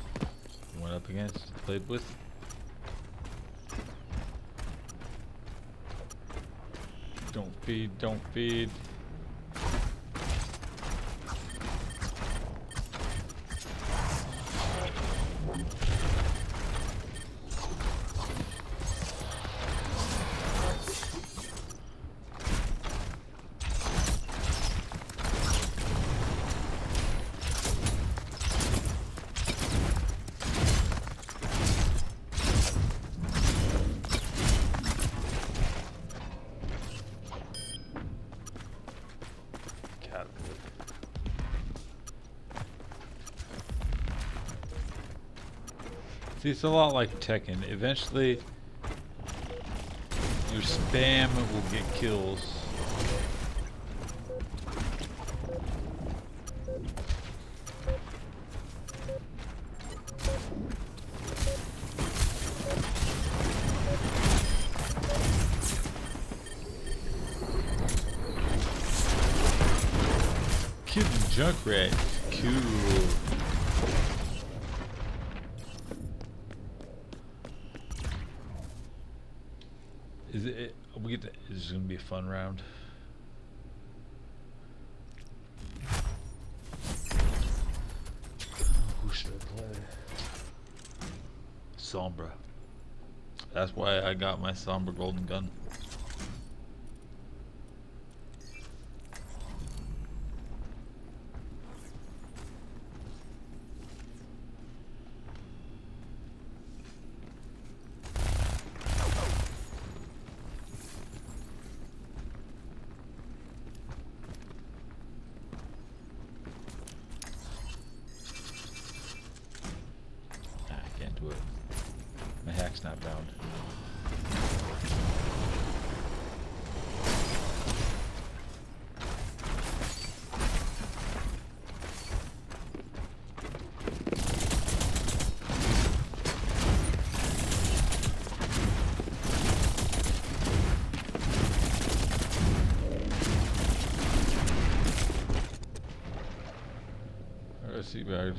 went up against, played with? Don't feed, don't feed. See, it's a lot like Tekken. Eventually, your spam will get kills. Kid Junkrat, cool. Is it? We get. This is gonna be a fun round. Who should I play? Sombra. That's why I got my Sombra golden gun. snap down. Alright, seabagged.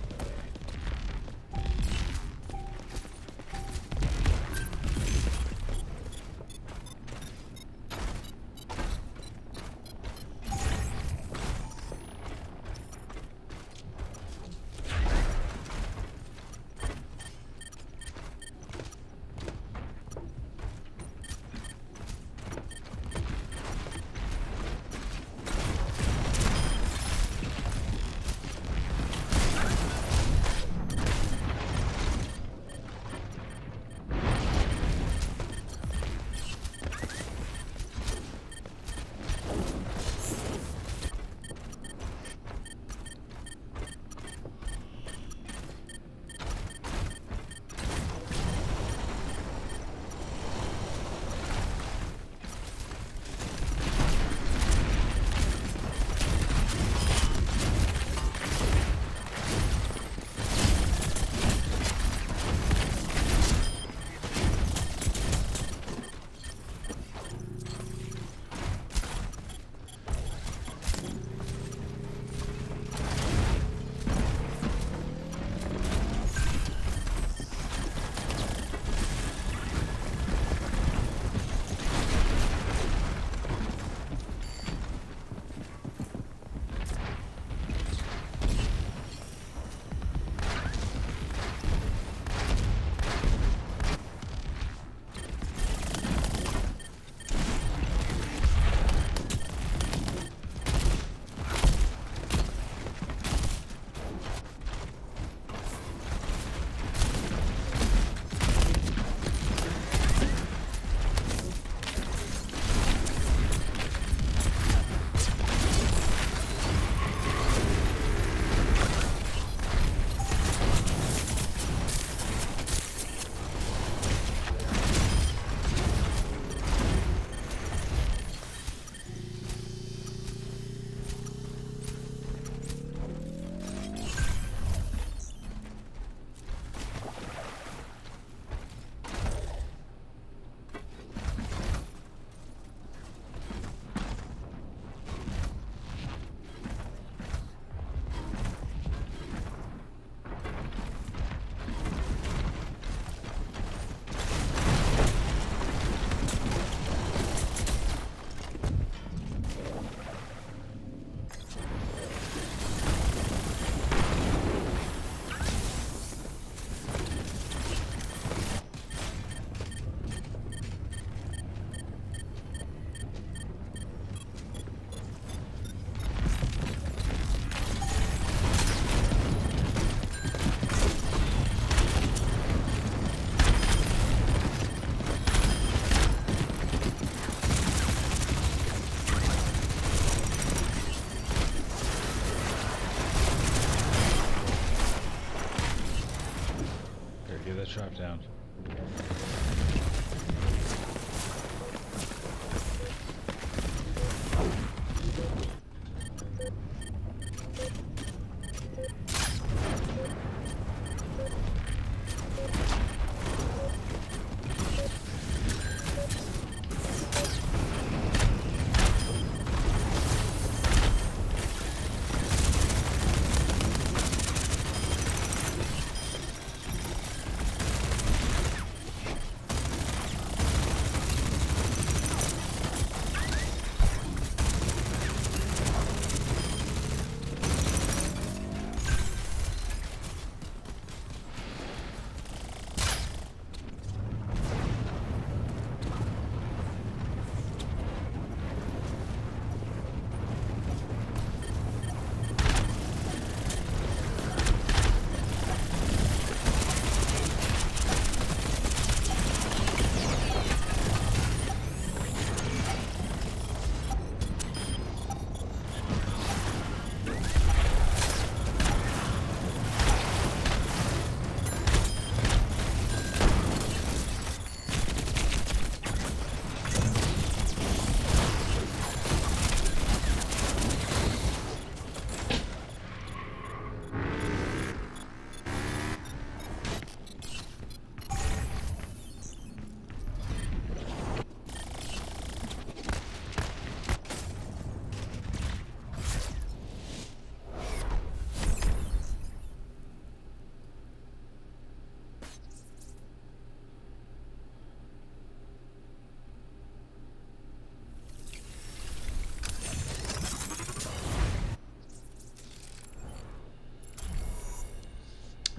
Drop down.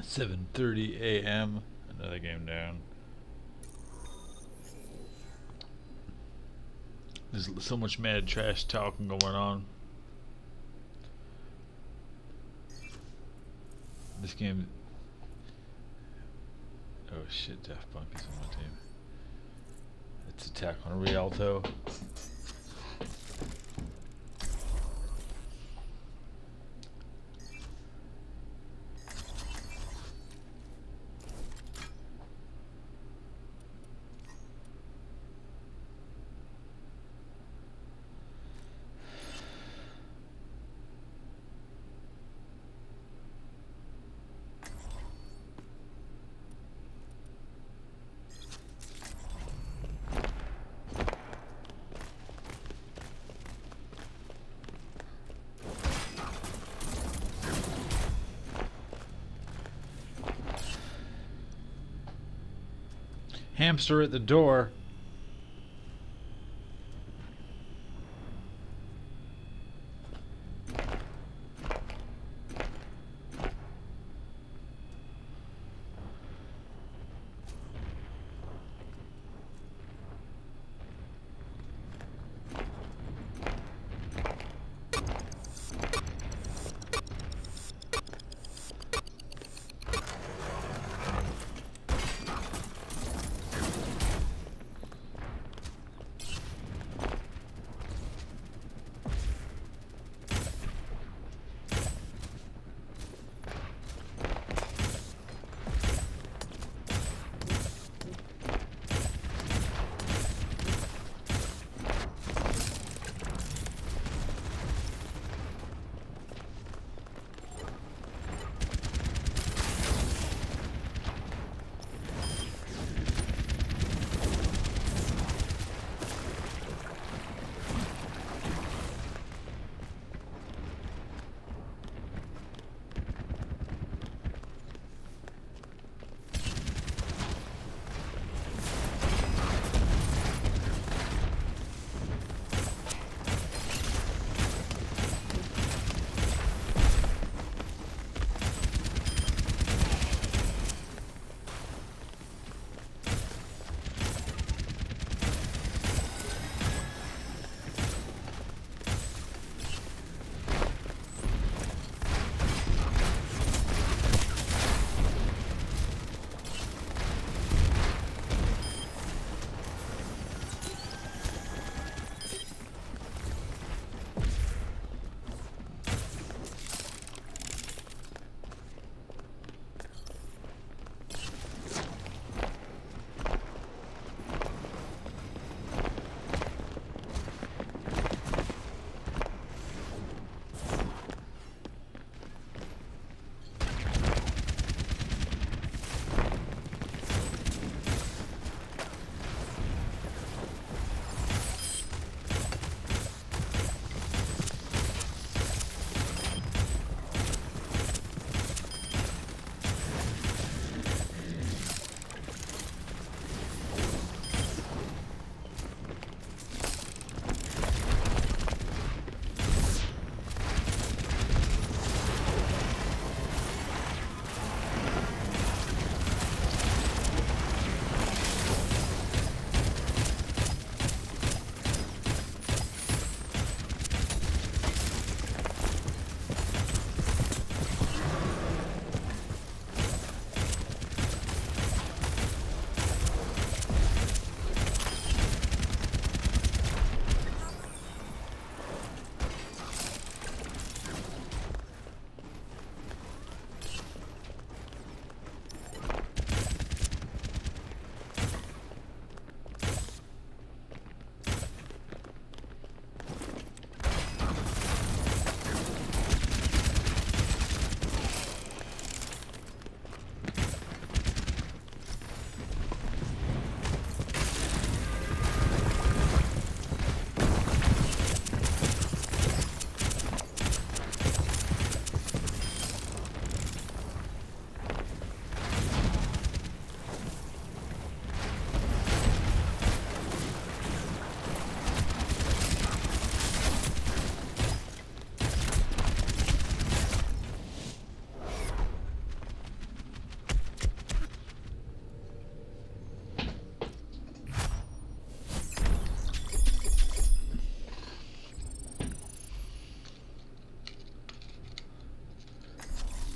7:30 a.m. Another game down. There's so much mad trash talking going on. This game. Oh shit, Daft Punk is on my team. It's Attack on Rialto. Hamster at the door.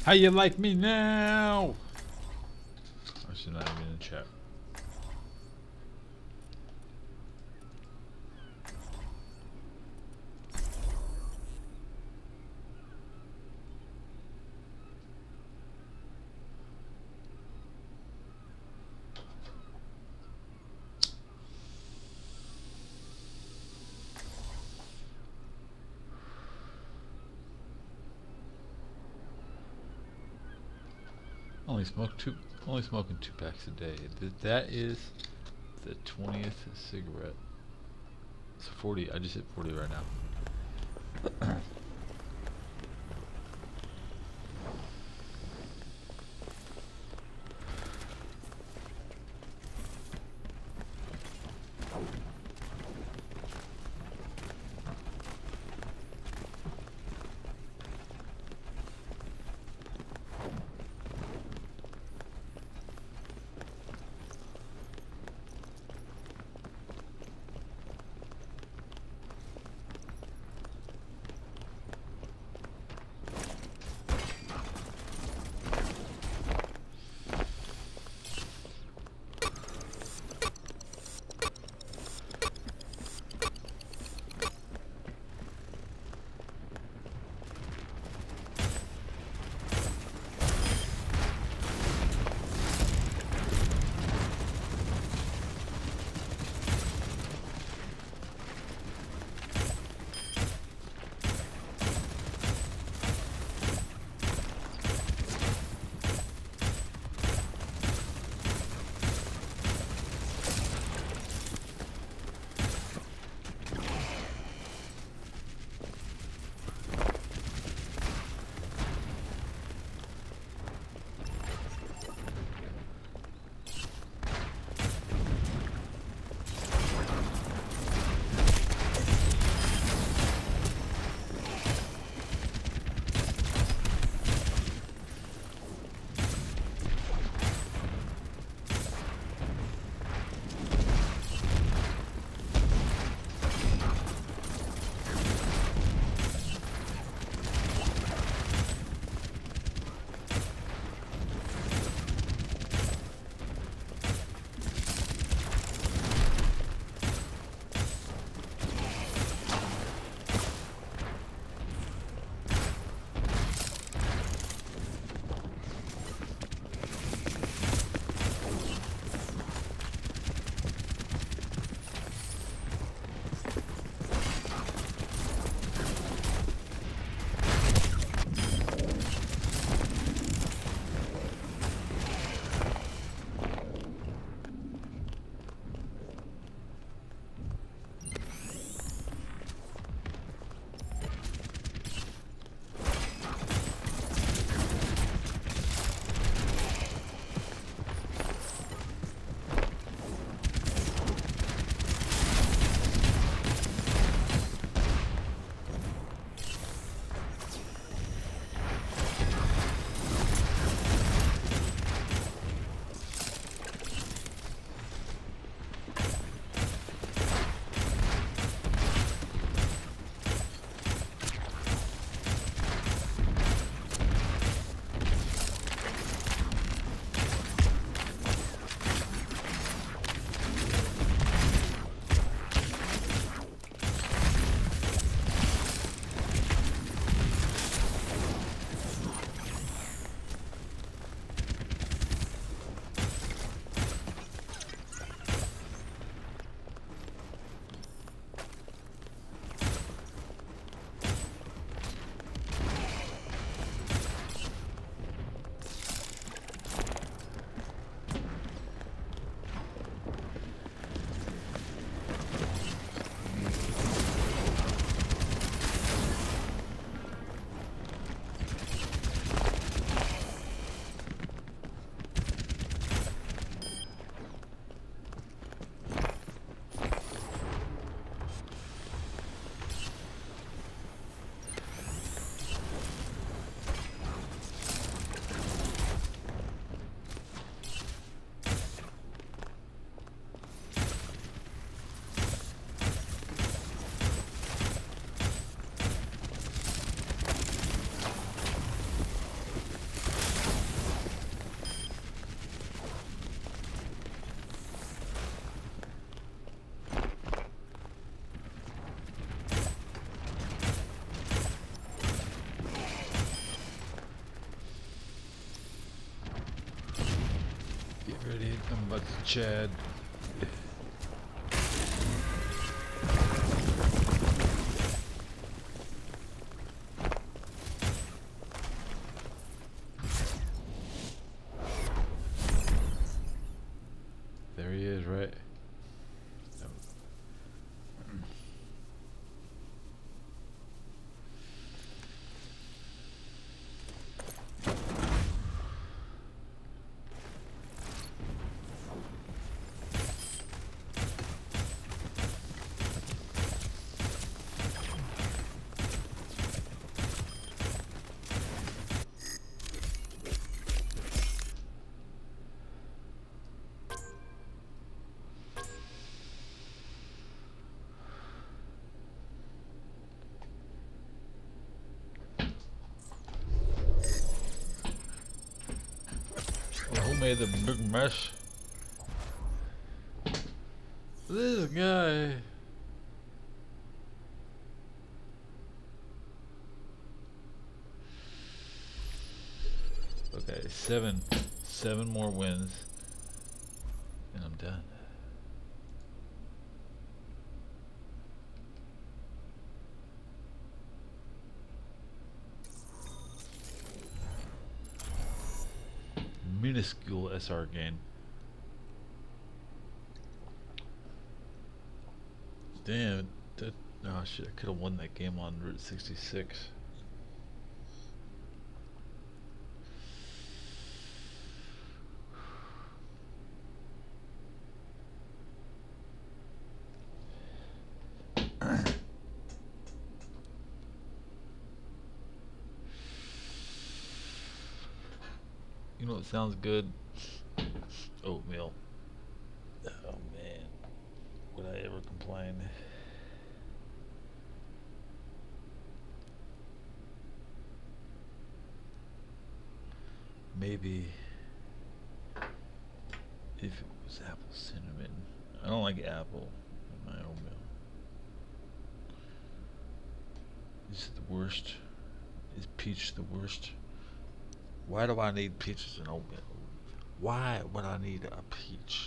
How you like me now? Actually, not even in the chat. Only smoking 2 packs a day. That is the 20th cigarette. It's 40. I just hit 40 right now. Ready? I'm about to Chad. There he is, right? Who made the big mess? This guy. Okay, seven more wins, and I'm done. Minuscule SR gain. Damn, oh shit, I could have won that game on Route 66. You know what sounds good? Oatmeal. Oh man, would I ever complain? Maybe if it was apple cinnamon. I don't like apple in my oatmeal. Is it the worst? Is peach the worst? Why do I need peaches in oatmeal? Why would I need a peach?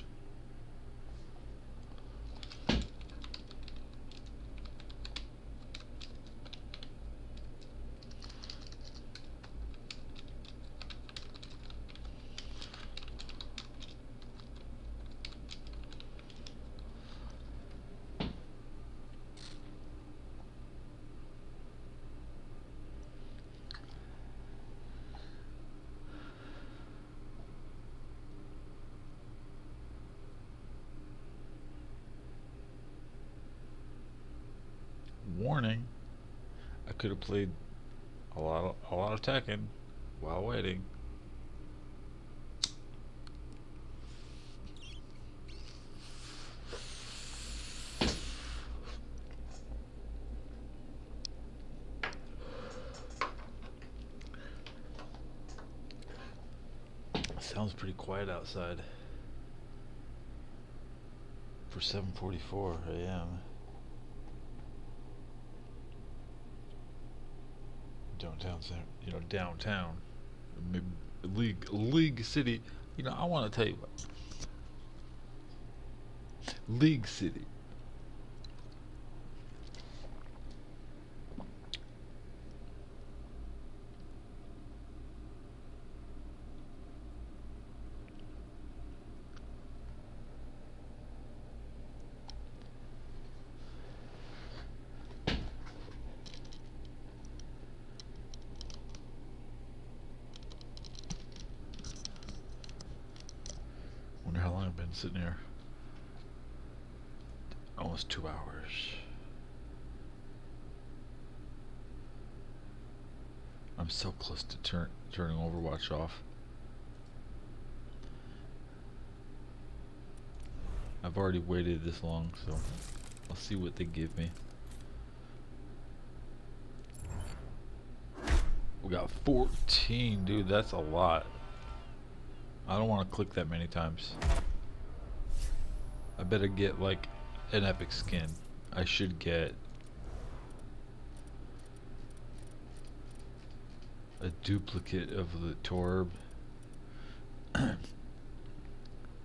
Warning, I could have played a lot of Tekken while waiting. Sounds pretty quiet outside for 7:44 a.m. downtown, downtown, League City. I want to tell you what, League City. Wonder how long I've been sitting here. Almost 2 hours. I'm so close to turning Overwatch off. I've already waited this long, so I'll see what they give me. We got 14, dude, that's a lot. I don't want to click that many times. I better get like an epic skin. I should get a duplicate of the Torb.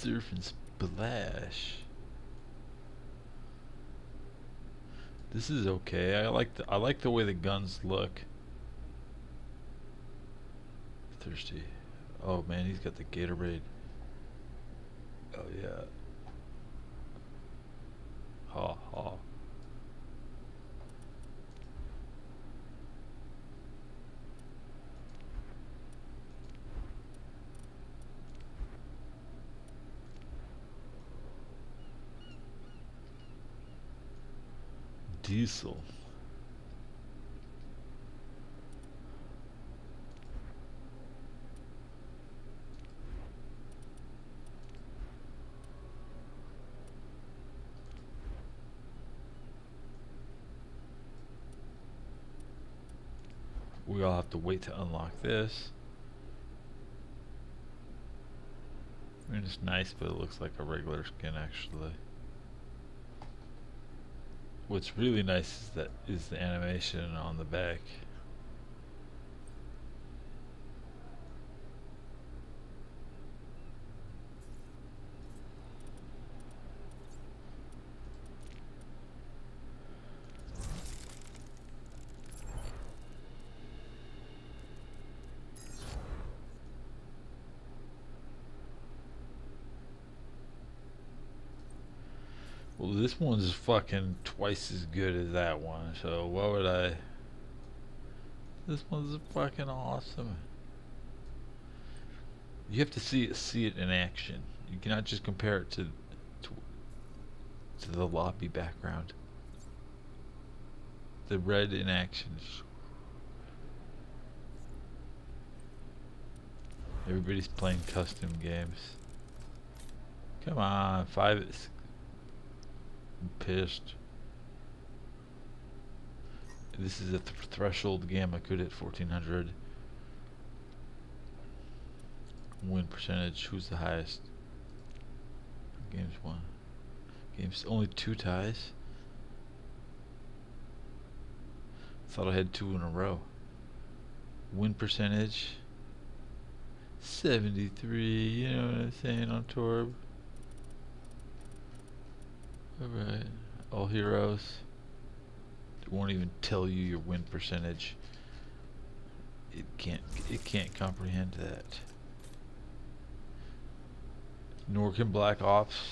Surf and Splash. This is okay. I like the way the guns look. Thirsty. Oh man, he's got the Gatorade. Oh yeah. Ha ha. Diesel. We all have to wait to unlock this. I mean, it's nice, but it looks like a regular skin actually. What's really nice is the animation on the back. Well, this one's fucking twice as good as that one, so why would I? This one's fucking awesome. You have to see it in action. You cannot just compare it to the lobby background. The red in action. Everybody's playing custom games. Come on, I'm pissed. This is a threshold game. I could hit 1400. Win percentage. Who's the highest? Games won. Games only 2 ties. Thought I had 2 in a row. Win percentage 73. You know what I'm saying on Torb. Alright. All heroes. It won't even tell you your win percentage. It can't comprehend that. Nor can Black Ops.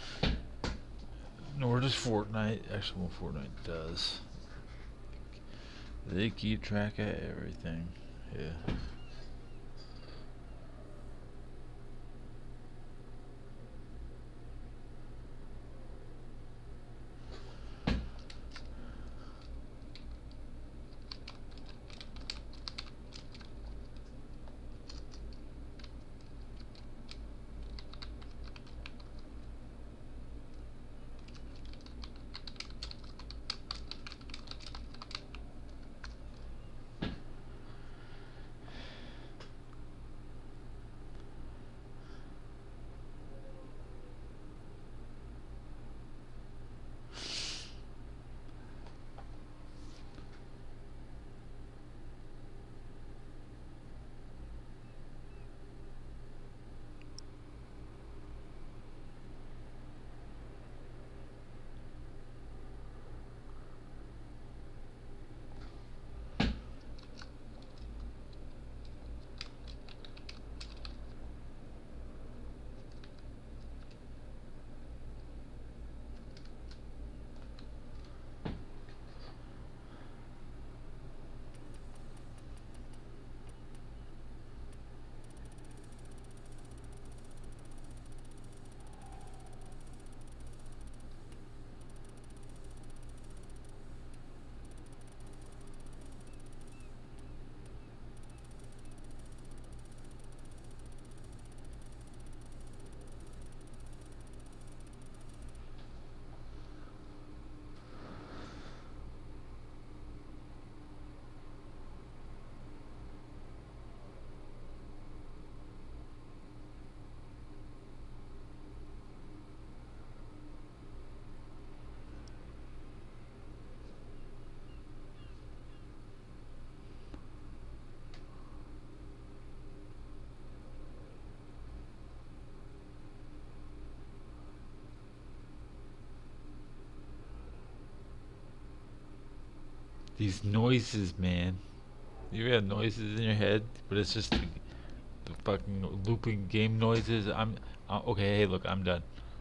Nor does Fortnite. Actually, well, Fortnite does. They keep track of everything. Yeah. These noises, man. You have noises in your head, but it's just the fucking looping game noises. Okay, hey, look, I'm done.